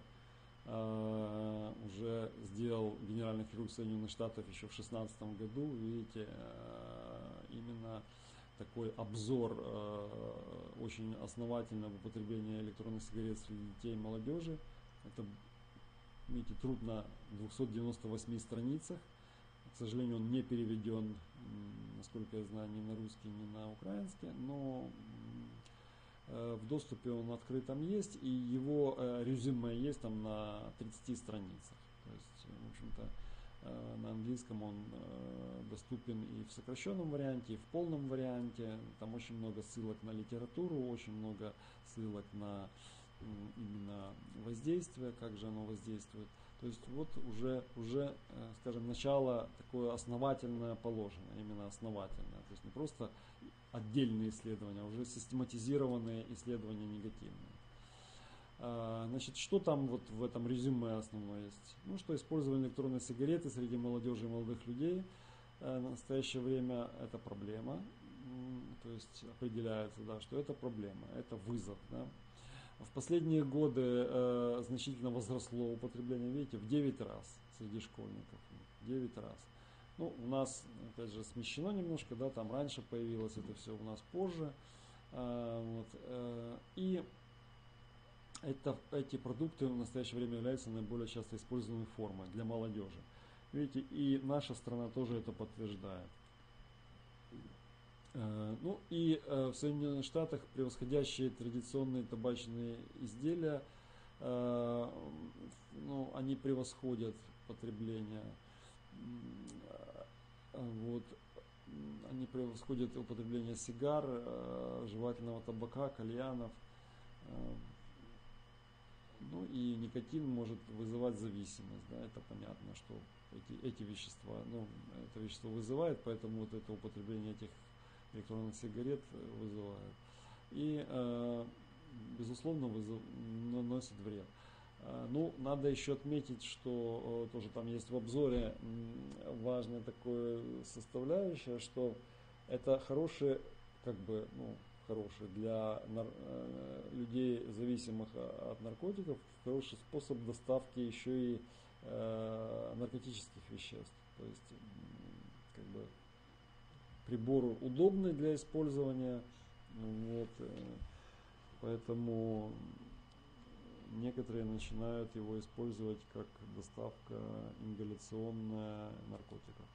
уже сделал генеральный хирург Соединенных Штатов еще в две тысячи шестнадцатом году, видите, именно такой обзор очень основательного употребления электронных сигарет среди детей и молодежи. Это, видите, труд на двухсот девяноста восьми страницах. К сожалению, он не переведен, насколько я знаю, ни на русский, ни на украинский, но в доступе он открытом есть, и его резюме есть там на тридцати страницах. То есть, в общем-то, на английском он доступен и в сокращенном варианте, и в полном варианте. Там очень много ссылок на литературу, очень много ссылок на именно воздействие, как же оно воздействует. То есть вот уже, уже, скажем, начало такое основательное положено, именно основательное. То есть не просто отдельные исследования, а уже систематизированные исследования негативные. Значит, что там вот в этом резюме основное есть? Ну, что использование электронной сигареты среди молодежи и молодых людей в настоящее время это проблема. То есть определяется, да, что это проблема, это вызов, да. В последние годы э, значительно возросло употребление, видите, в девять раз среди школьников. девять раз. Ну, у нас, опять же, смещено немножко, да, там раньше появилось это все, у нас позже. Э, вот, э, и это, эти продукты в настоящее время являются наиболее часто используемой формой для молодежи. Видите, и наша страна тоже это подтверждает. Ну и в Соединенных Штатах превосходящие традиционные табачные изделия, ну, они превосходят потребление, вот, они превосходят употребление сигар, жевательного табака, кальянов. Ну и никотин может вызывать зависимость, да, это понятно, что эти, эти вещества, ну, это вещество вызывает, поэтому вот это употребление этих электронных сигарет вызывает. И, э, безусловно, вызов, наносит вред. Э, ну, надо еще отметить, что э, тоже там есть в обзоре важная такая составляющая, что это хорошие, как бы, ну, хороший для нар- людей, зависимых от наркотиков, хороший способ доставки еще и э, наркотических веществ. То есть, как бы, прибор удобный для использования, вот, поэтому некоторые начинают его использовать как доставка ингаляционная наркотиков.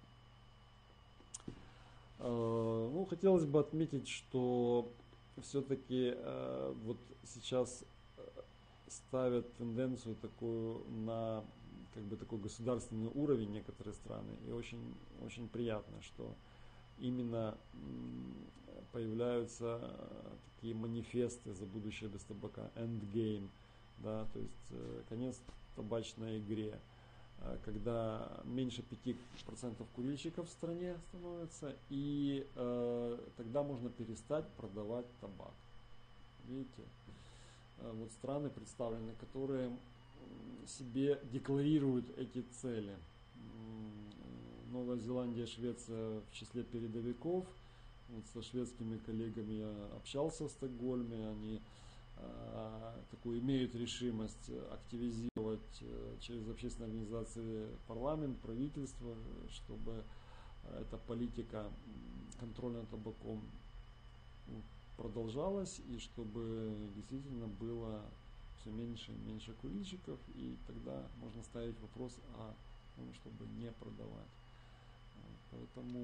Ну, хотелось бы отметить, что все-таки э, вот сейчас ставят тенденцию такую на, как бы, такой государственный уровень некоторые страны, и очень, очень приятно, что именно появляются такие манифесты за будущее без табака, endgame, да, то есть э, конец табачной игре, когда меньше пяти процентов курильщиков в стране становится, и э, тогда можно перестать продавать табак. Видите, э, вот страны представлены, которые себе декларируют эти цели. Новая Зеландия, Швеция в числе передовиков. Вот со шведскими коллегами я общался в Стокгольме, они э, такую имеют решимость активизировать э, через общественные организации парламент, правительство, чтобы эта политика контроля над табаком продолжалась и чтобы действительно было все меньше и меньше курильщиков, и тогда можно ставить вопрос о том, чтобы не продавать. Поэтому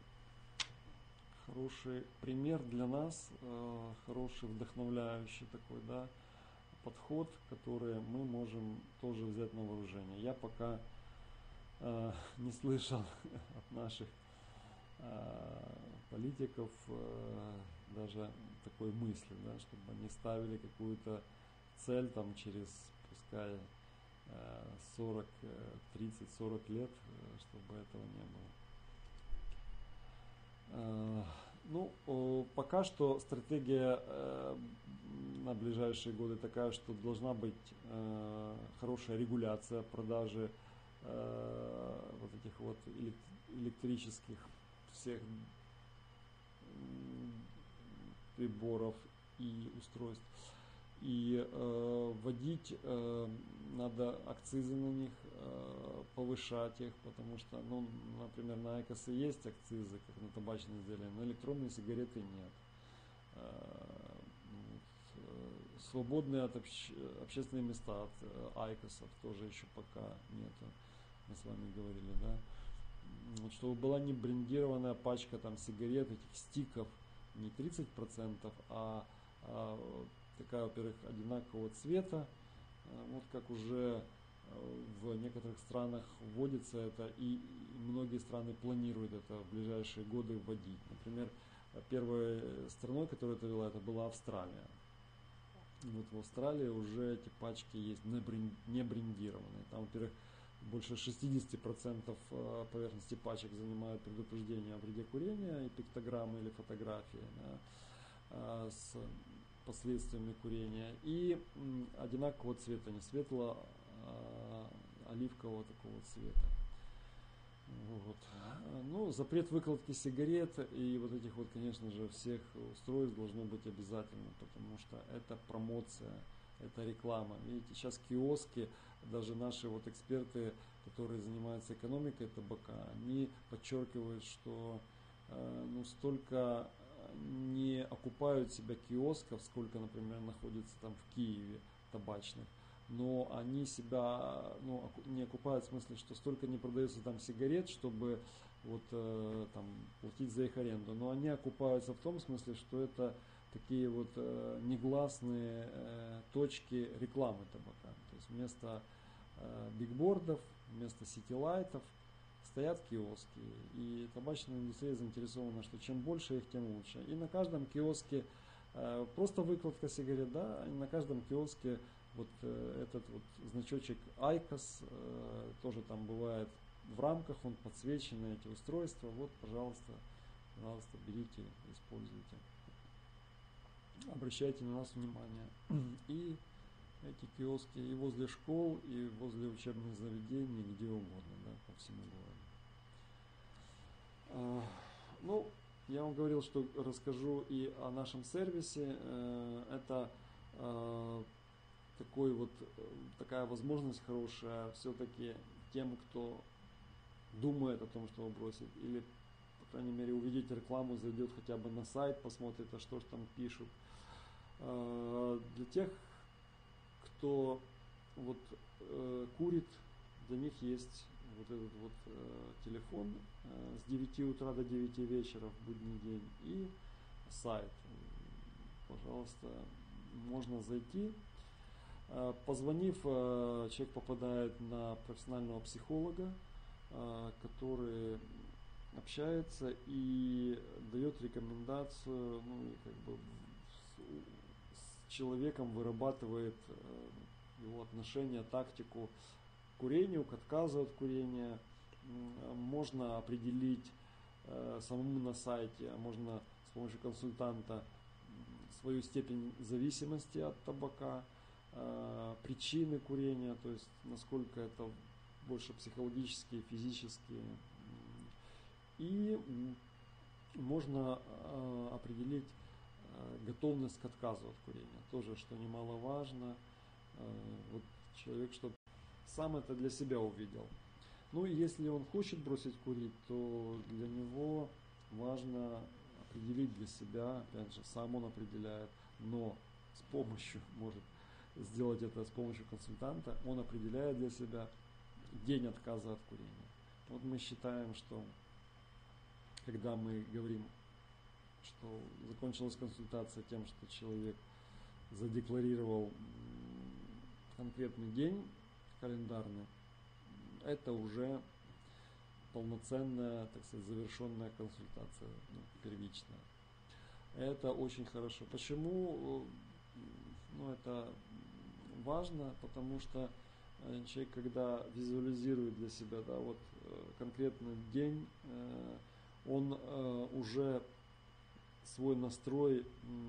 хороший пример для нас, хороший вдохновляющий такой, да, подход, который мы можем тоже взять на вооружение. Я пока э, не слышал от наших э, политиков э, даже такой мысли, да, чтобы они ставили какую-то цель там через, пускай, сорок, тридцать, сорок лет, чтобы этого не было. Ну, пока что стратегия на ближайшие годы такая, что должна быть хорошая регуляция продажи вот этих вот электрических всех приборов и устройств. И э, вводить э, надо акцизы на них, э, повышать их, потому что, ну, например, на айкосы есть акцизы, как на табачные изделия, на электронные сигареты нет. Э, вот, э, свободные от обще, общественные места от э, айкосов тоже еще пока нету. Мы с вами говорили, да. Вот, чтобы была не брендированная пачка там сигарет, этих стиков, не тридцать процентов, а, а такая, во-первых, одинакового цвета, вот как уже в некоторых странах вводится это, и многие страны планируют это в ближайшие годы вводить. Например, первой страной, которая это вела, это была Австралия. Вот в Австралии уже эти пачки есть не брендированные. Там, во-первых, больше шестьдесят процентов поверхности пачек занимают предупреждение о вреде курения и пиктограммы или фотографии, да, с последствиями курения, и одинакового цвета, не светло оливкового такого цвета. Вот. Ну, запрет выкладки сигарет и вот этих вот, конечно же, всех устройств должно быть обязательно, потому что это промоция, это реклама. Видите, сейчас киоски, даже наши вот эксперты, которые занимаются экономикой табака, они подчеркивают, что э, ну, столько не окупают себя киосков, сколько, например, находится там в Киеве табачных, но они себя, ну, не окупают в смысле, что столько не продается там сигарет, чтобы вот э, там платить за их аренду, но они окупаются в том смысле, что это такие вот э, негласные э, точки рекламы табака. То есть вместо э, бигбордов, вместо ситилайтов стоят киоски, и табачная индустрия заинтересована, что чем больше их, тем лучше. И на каждом киоске э, просто выкладка сигарет, да, и на каждом киоске вот э, этот вот значочек айкос, э, тоже там бывает в рамках, он подсвечены, эти устройства. Вот, пожалуйста, пожалуйста, берите, используйте. Обращайте на нас внимание. И эти киоски и возле школ, и возле учебных заведений, где угодно, да, по всему городу. Ну, я вам говорил, что расскажу и о нашем сервисе. Это такой вот, такая возможность хорошая все-таки тем, кто думает о том, что бросить, или, по крайней мере, увидеть рекламу, зайдет хотя бы на сайт, посмотрит, а что же там пишут. Для тех, кто вот э, курит, для них есть вот этот вот э, телефон э, с девяти утра до девяти вечера в будний день и сайт. Пожалуйста, можно зайти. Э, позвонив, э, человек попадает на профессионального психолога, э, который общается и дает рекомендацию, ну и как бы с человеком вырабатывает его отношение, тактику к курению, к отказу от курения. Можно определить э, самому на сайте, а можно с помощью консультанта свою степень зависимости от табака, э, причины курения, то есть насколько это больше психологические, физические. И можно э, определить э, готовность к отказу от курения. Тоже, что немаловажно. Э, вот человек, чтобы сам это для себя увидел. Ну и если он хочет бросить курить, то для него важно определить для себя, опять же, сам он определяет, но с помощью, может сделать это с помощью консультанта, он определяет для себя день отказа от курения. Вот мы считаем, что когда мы говорим, что закончилась консультация тем, что человек задекларировал конкретный день календарный, это уже полноценная, так сказать, завершенная консультация, ну, первичная. Это очень хорошо. Почему? Ну, это важно, потому что человек, когда визуализирует для себя, да, вот конкретный день, он уже свой настрой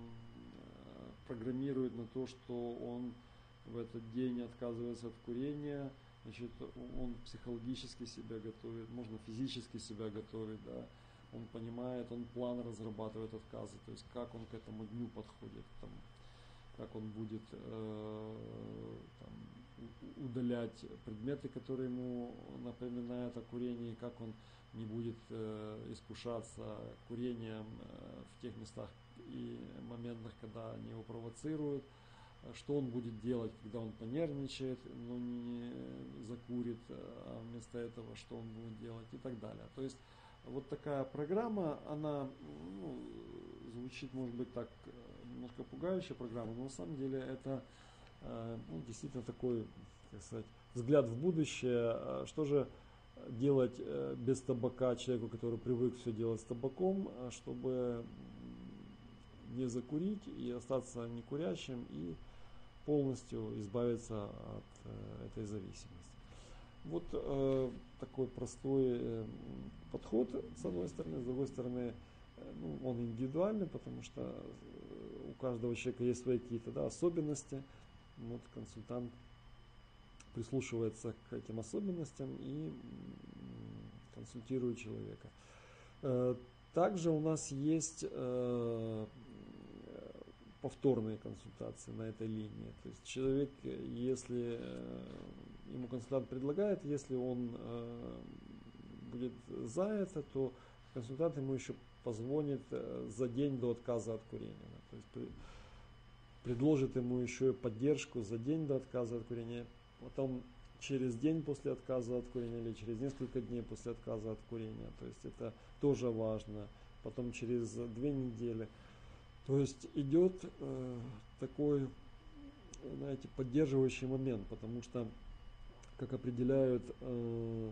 программирует на то, что он в этот день отказывается от курения. Значит, он психологически себя готовит, можно физически себя готовить, да. Он понимает, он план разрабатывает отказы, то есть как он к этому дню подходит, там, как он будет э, там, удалять предметы, которые ему напоминают о курении, как он не будет э, искушаться курением э, в тех местах и моментах, когда они его провоцируют. Что он будет делать, когда он понервничает, но не закурит, а вместо этого что он будет делать и так далее. То есть вот такая программа, она, ну, звучит, может быть, так немножко пугающая программа, но на самом деле это ну, действительно такой, как сказать, взгляд в будущее. Что же делать без табака человеку, который привык все делать с табаком, чтобы не закурить и остаться некурящим и полностью избавиться от э, этой зависимости. Вот э, такой простой э, подход, с одной стороны, с другой стороны, э, ну, он индивидуальный, потому что у каждого человека есть свои какие-то, да, особенности. Вот консультант прислушивается к этим особенностям и консультирует человека. Э, также у нас есть э, повторные консультации на этой линии. То есть человек, если ему консультант предлагает, если он будет за это, то консультант ему еще позвонит за день до отказа от курения. То есть предложит ему еще и поддержку за день до отказа от курения. Потом через день после отказа от курения или через несколько дней после отказа от курения. То есть это тоже важно. Потом через две недели. То есть идет э, такой, знаете, поддерживающий момент, потому что, как определяют э,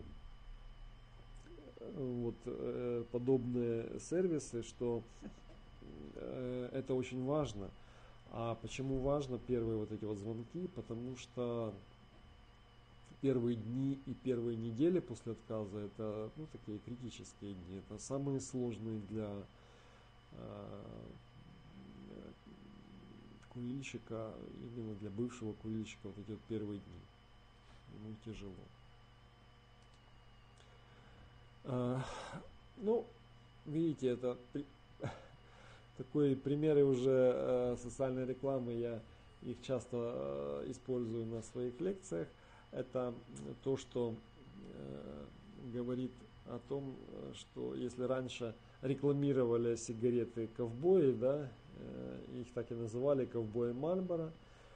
вот, э, подобные сервисы, что э, это очень важно. А почему важно первые вот эти вот звонки? Потому что первые дни и первые недели после отказа это, ну, такие критические дни, это самые сложные для э, курильщика, именно для бывшего курильщика, вот эти вот первые дни. Ему тяжело. А, ну, видите, это при... такие примеры уже э, социальной рекламы, я их часто э, использую на своих лекциях. Это то, что э, говорит о том, что если раньше рекламировали сигареты ковбои, да, их так и называли ковбои Мальборо,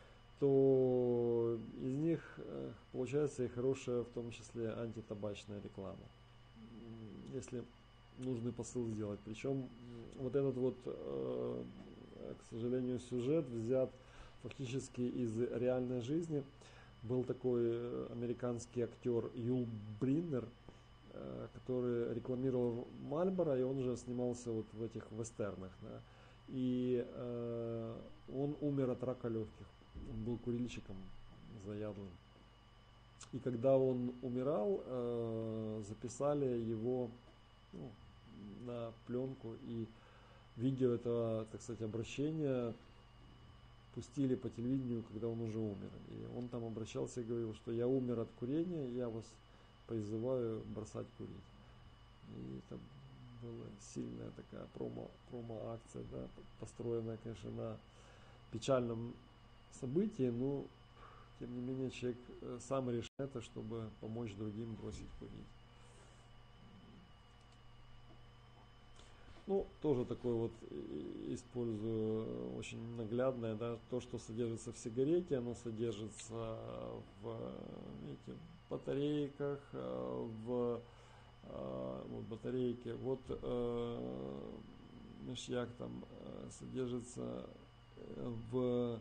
то из них получается и хорошая, в том числе, антитабачная реклама, если нужный посыл сделать. Причем вот этот вот, к сожалению, сюжет взят фактически из реальной жизни. Был такой американский актер Юл Бриннер, который рекламировал Мальборо, и он же снимался вот в этих вестернах, да. И э, он умер от рака легких. Он был курильщиком заядлым. И когда он умирал, э, записали его, ну, на пленку, и видео этого, так сказать, обращения пустили по телевидению, когда он уже умер. И он там обращался и говорил, что я умер от курения, я вас призываю бросать курить. И это была сильная такая промо, промо-акция, да, построенная, конечно, на печальном событии, но тем не менее человек сам решает это, чтобы помочь другим бросить курить. Ну, тоже такое вот использую очень наглядное, да, то, что содержится в сигарете, оно содержится в, видите, батарейках, в вот, батарейки, вот э, мышьяк там содержится в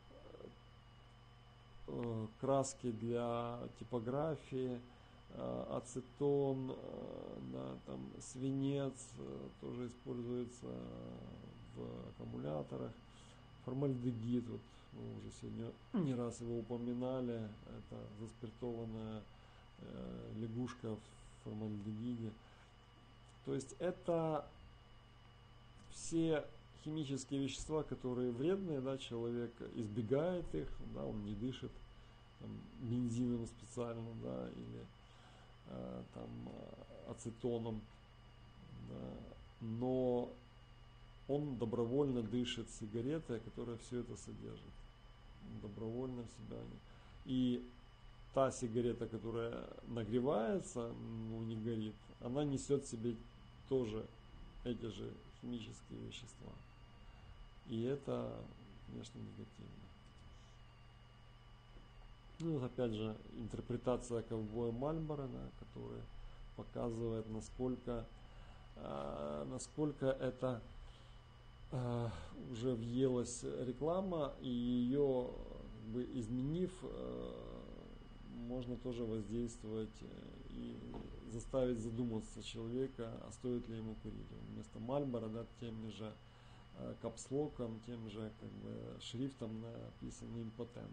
э, краске для типографии, ацетон, да, там свинец тоже используется в аккумуляторах, формальдегид, вот мы уже сегодня не раз его упоминали, это заспиртованная э, лягушка в формальдегиде. То есть это все химические вещества, которые вредные, да, человек избегает их, да, он не дышит там, бензином специально, да, или там ацетоном, да, но он добровольно дышит сигаретой, которая все это содержит. Добровольно в себя. И та сигарета, которая нагревается, ну не горит, она несет в себе тоже эти же химические вещества. И это, конечно, негативно. Ну, вот опять же, интерпретация ковбоя Мальборо, да, которая показывает, насколько, э, насколько это э, уже въелась реклама, и ее, как бы, изменив, э, можно тоже воздействовать и заставить задуматься человека, а стоит ли ему курить. Вместо Мальборо, да, тем же э, капслоком, тем же, как бы, шрифтом написан импотент.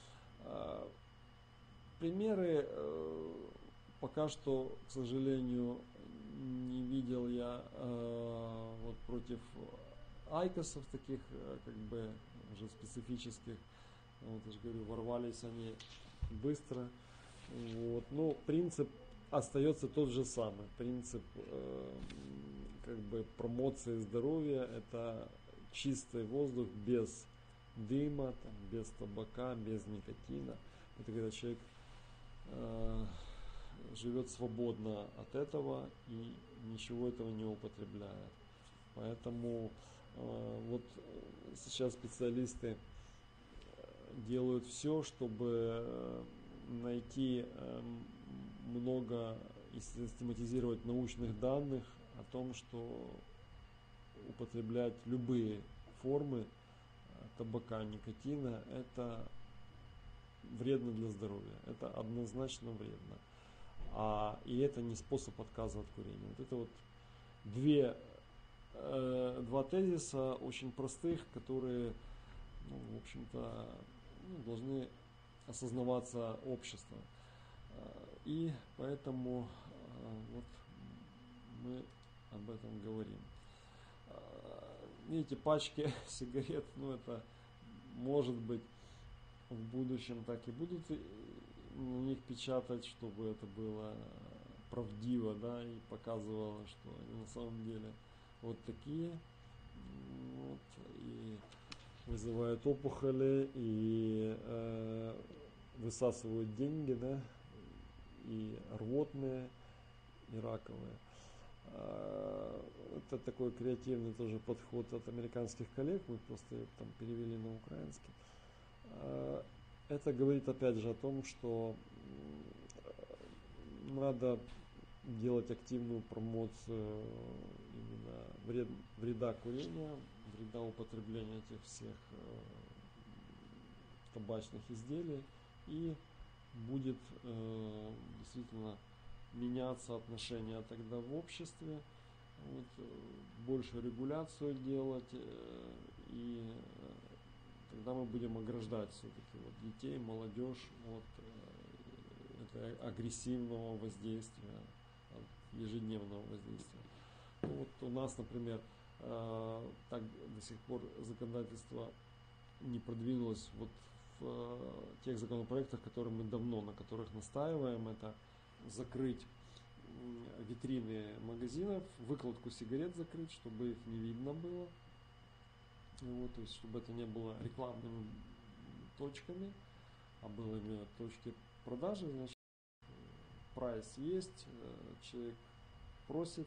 Примеры э, пока что, к сожалению, не видел я э, вот против айкосов таких, э, как бы уже специфических. Вот я же говорю, ворвались они быстро. Вот. Но принцип остается тот же самый. Принцип э, как бы промоции здоровья — это чистый воздух без дыма, там, без табака, без никотина. Это когда человек э, живет свободно от этого и ничего этого не употребляет. Поэтому э, вот сейчас специалисты делают все, чтобы найти э, много и систематизировать научных данных о том, что употреблять любые формы табака, никотина — это вредно для здоровья. Это однозначно вредно. А, и это не способ отказа от курения. Вот это вот две, э, два тезиса очень простых, которые, ну, в общем-то, ну, должны осознаваться обществом. И поэтому э, вот мы об этом говорим. Видите, пачки сигарет, ну это может быть в будущем так и будут на них печатать, чтобы это было правдиво, да, и показывало, что они на самом деле вот такие, вот, и вызывают опухоли, и э, высасывают деньги, да, и рвотные, и раковые. Это такой креативный тоже подход от американских коллег, мы просто там перевели на украинский. Это говорит опять же о том, что надо делать активную промоцию именно вред, вреда курения, вреда употребления этих всех табачных изделий, и будет э, действительно меняться отношения тогда в обществе, вот, больше регуляцию делать, э, и э, тогда мы будем ограждать все-таки вот детей, молодежь от э, это агрессивного воздействия, от ежедневного воздействия. Ну, вот у нас, например, э, так до сих пор законодательство не продвинулось вот в тех законопроектах, которые мы давно, на которых настаиваем. Это закрыть витрины магазинов, выкладку сигарет закрыть, чтобы их не видно было. Вот, то есть, чтобы это не было рекламными точками, а было именно точки продажи. Значит, прайс есть, человек просит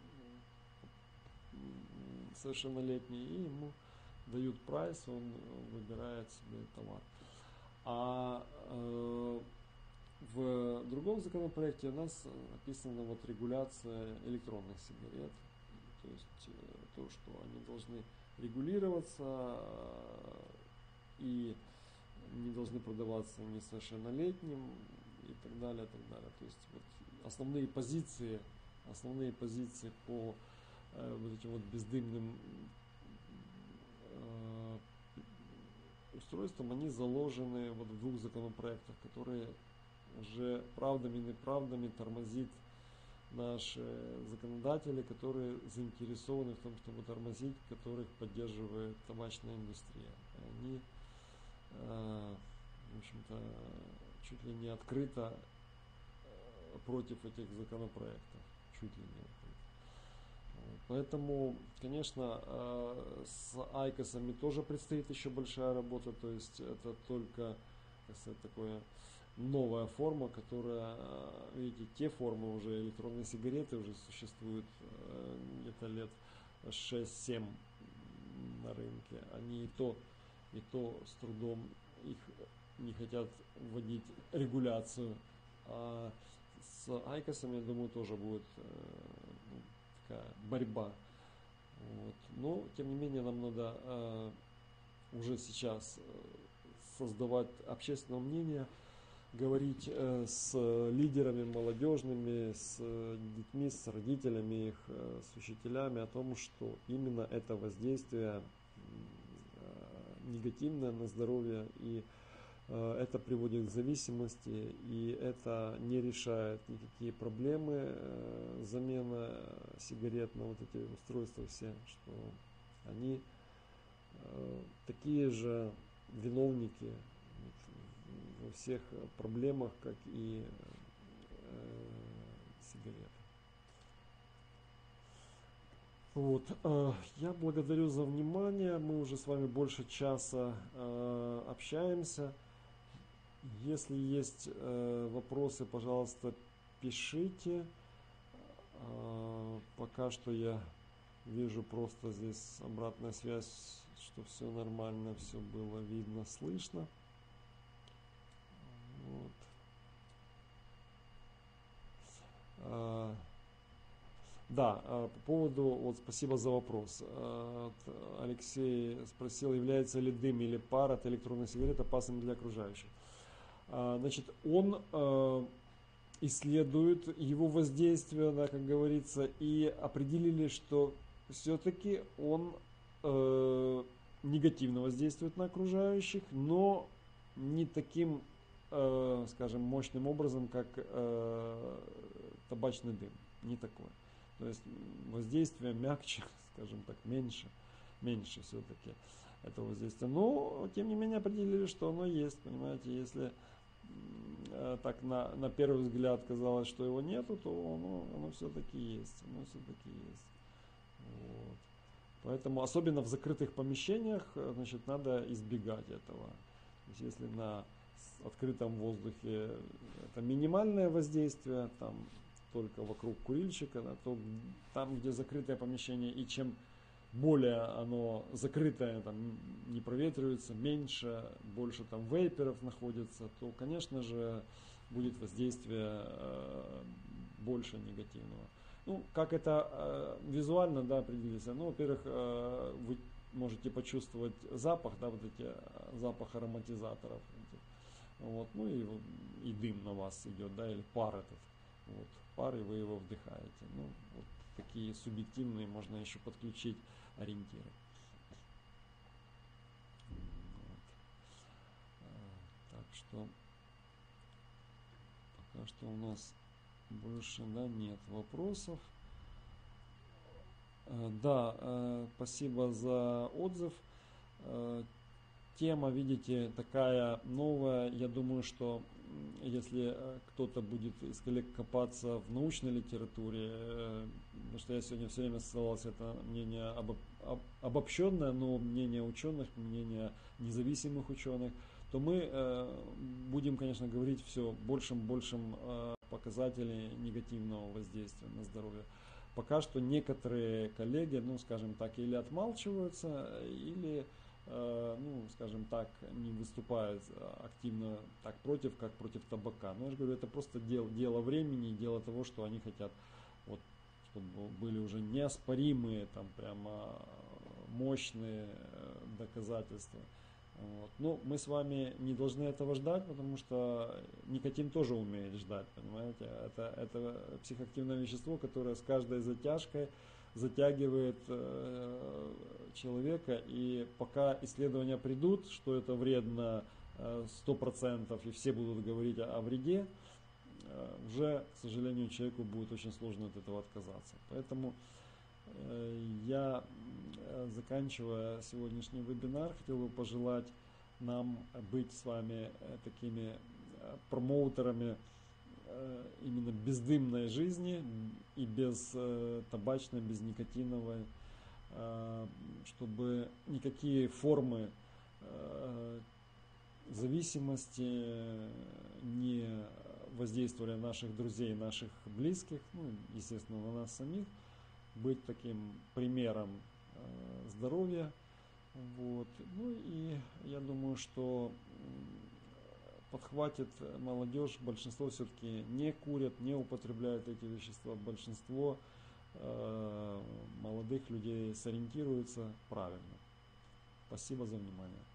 совершеннолетний, и ему дают прайс, он выбирает себе товар. А э, в другом законопроекте у нас описана вот регуляция электронных сигарет, то есть э, то, что они должны регулироваться и не должны продаваться несовершеннолетним и так далее, так далее. То есть вот основные позиции, основные позиции по э, вот этим вот бездымным э, устройствам, они заложены вот в двух законопроектах, которые уже правдами и неправдами тормозит наши законодатели, которые заинтересованы в том, чтобы тормозить, которых поддерживает табачная индустрия. Они, э, в общем-то, чуть ли не открыто против этих законопроектов. Чуть ли не открыто. Поэтому, конечно, с айкосами тоже предстоит еще большая работа, то есть это только, так сказать, такое новая форма, которая, видите, те формы уже, электронные сигареты уже существуют где-то лет шесть-семь на рынке. Они и то, и то с трудом их не хотят вводить регуляцию. А с айкосами, я думаю, тоже будет ну, такая борьба. Вот. Но, тем не менее, нам надо э, уже сейчас создавать общественное мнение, говорить э, с лидерами молодежными, с детьми, с родителями их, э, с учителями о том, что именно это воздействие э, негативное на здоровье, и э, это приводит к зависимости, и это не решает никакие проблемы, э, замена сигарет на вот эти устройства все, что они э, такие же виновники во всех проблемах, как и э, сигареты. Вот. Э, я благодарю за внимание. Мы уже с вами больше часа э, общаемся. Если есть э, вопросы, пожалуйста, пишите. Э, пока что я вижу просто здесь обратная связь, что все нормально, все было видно, слышно. Вот. А, да, по поводу, вот спасибо за вопрос. Алексей спросил, является ли дым или пар от электронной сигареты опасным для окружающих. Значит, он исследует его воздействие, да, как говорится, и определили, что все-таки он э, негативно воздействует на окружающих, но не таким, э, скажем, мощным образом, как э, табачный дым. Не такое. То есть воздействие мягче, скажем так, меньше, меньше все-таки этого воздействия. Но, тем не менее, определили, что оно есть, понимаете, если э, так на, на первый взгляд казалось, что его нету, то оно, оно все-таки есть, оно все-таки есть. Вот. Поэтому, особенно в закрытых помещениях, значит, надо избегать этого. То есть, если на открытом воздухе это минимальное воздействие, там только вокруг курильщика, да, то там, где закрытое помещение, и чем более оно закрытое, там не проветривается, меньше, больше там вейперов находится, то, конечно же, будет воздействие э, больше негативного. Ну, как это э, визуально, да, определиться? Ну, во-первых, э, вы можете почувствовать запах, да, вот эти запах ароматизаторов, вот, ну и, и дым на вас идет, да, или пар этот, вот, пар, и вы его вдыхаете. Ну, вот такие субъективные можно еще подключить ориентиры. Вот. Так что пока что у нас больше, да, нет вопросов. Да, спасибо за отзыв. Тема, видите, такая новая. Я думаю, что если кто-то будет из коллег копаться в научной литературе, потому что я сегодня все время ссылался, это мнение об, об, обобщенное, но мнение ученых, мнение независимых ученых, то мы э, будем, конечно, говорить все большим-большим э, показателей негативного воздействия на здоровье. Пока что некоторые коллеги, ну, скажем так, или отмалчиваются, или, э, ну, скажем так, не выступают активно так против, как против табака. Но я же говорю, это просто дело, дело времени, дело того, что они хотят, вот, чтобы были уже неоспоримые, там, прямо мощные доказательства. Вот. Но мы с вами не должны этого ждать, потому что никотин тоже умеет ждать, понимаете? Это, это психоактивное вещество, которое с каждой затяжкой затягивает э, человека, и пока исследования придут, что это вредно э, сто процентов, и все будут говорить о, о вреде, э, уже, к сожалению, человеку будет очень сложно от этого отказаться. Поэтому я, заканчивая сегодняшний вебинар, хотел бы пожелать нам быть с вами такими промоутерами именно бездымной жизни и без табачной, без никотиновой, чтобы никакие формы зависимости не воздействовали на наших друзей, наших близких, ну, естественно, на нас самих. Быть таким примером э, здоровья. Вот. Ну и я думаю, что подхватит молодежь. Большинство все-таки не курят, не употребляют эти вещества. Большинство э, молодых людей сориентируется правильно. Спасибо за внимание.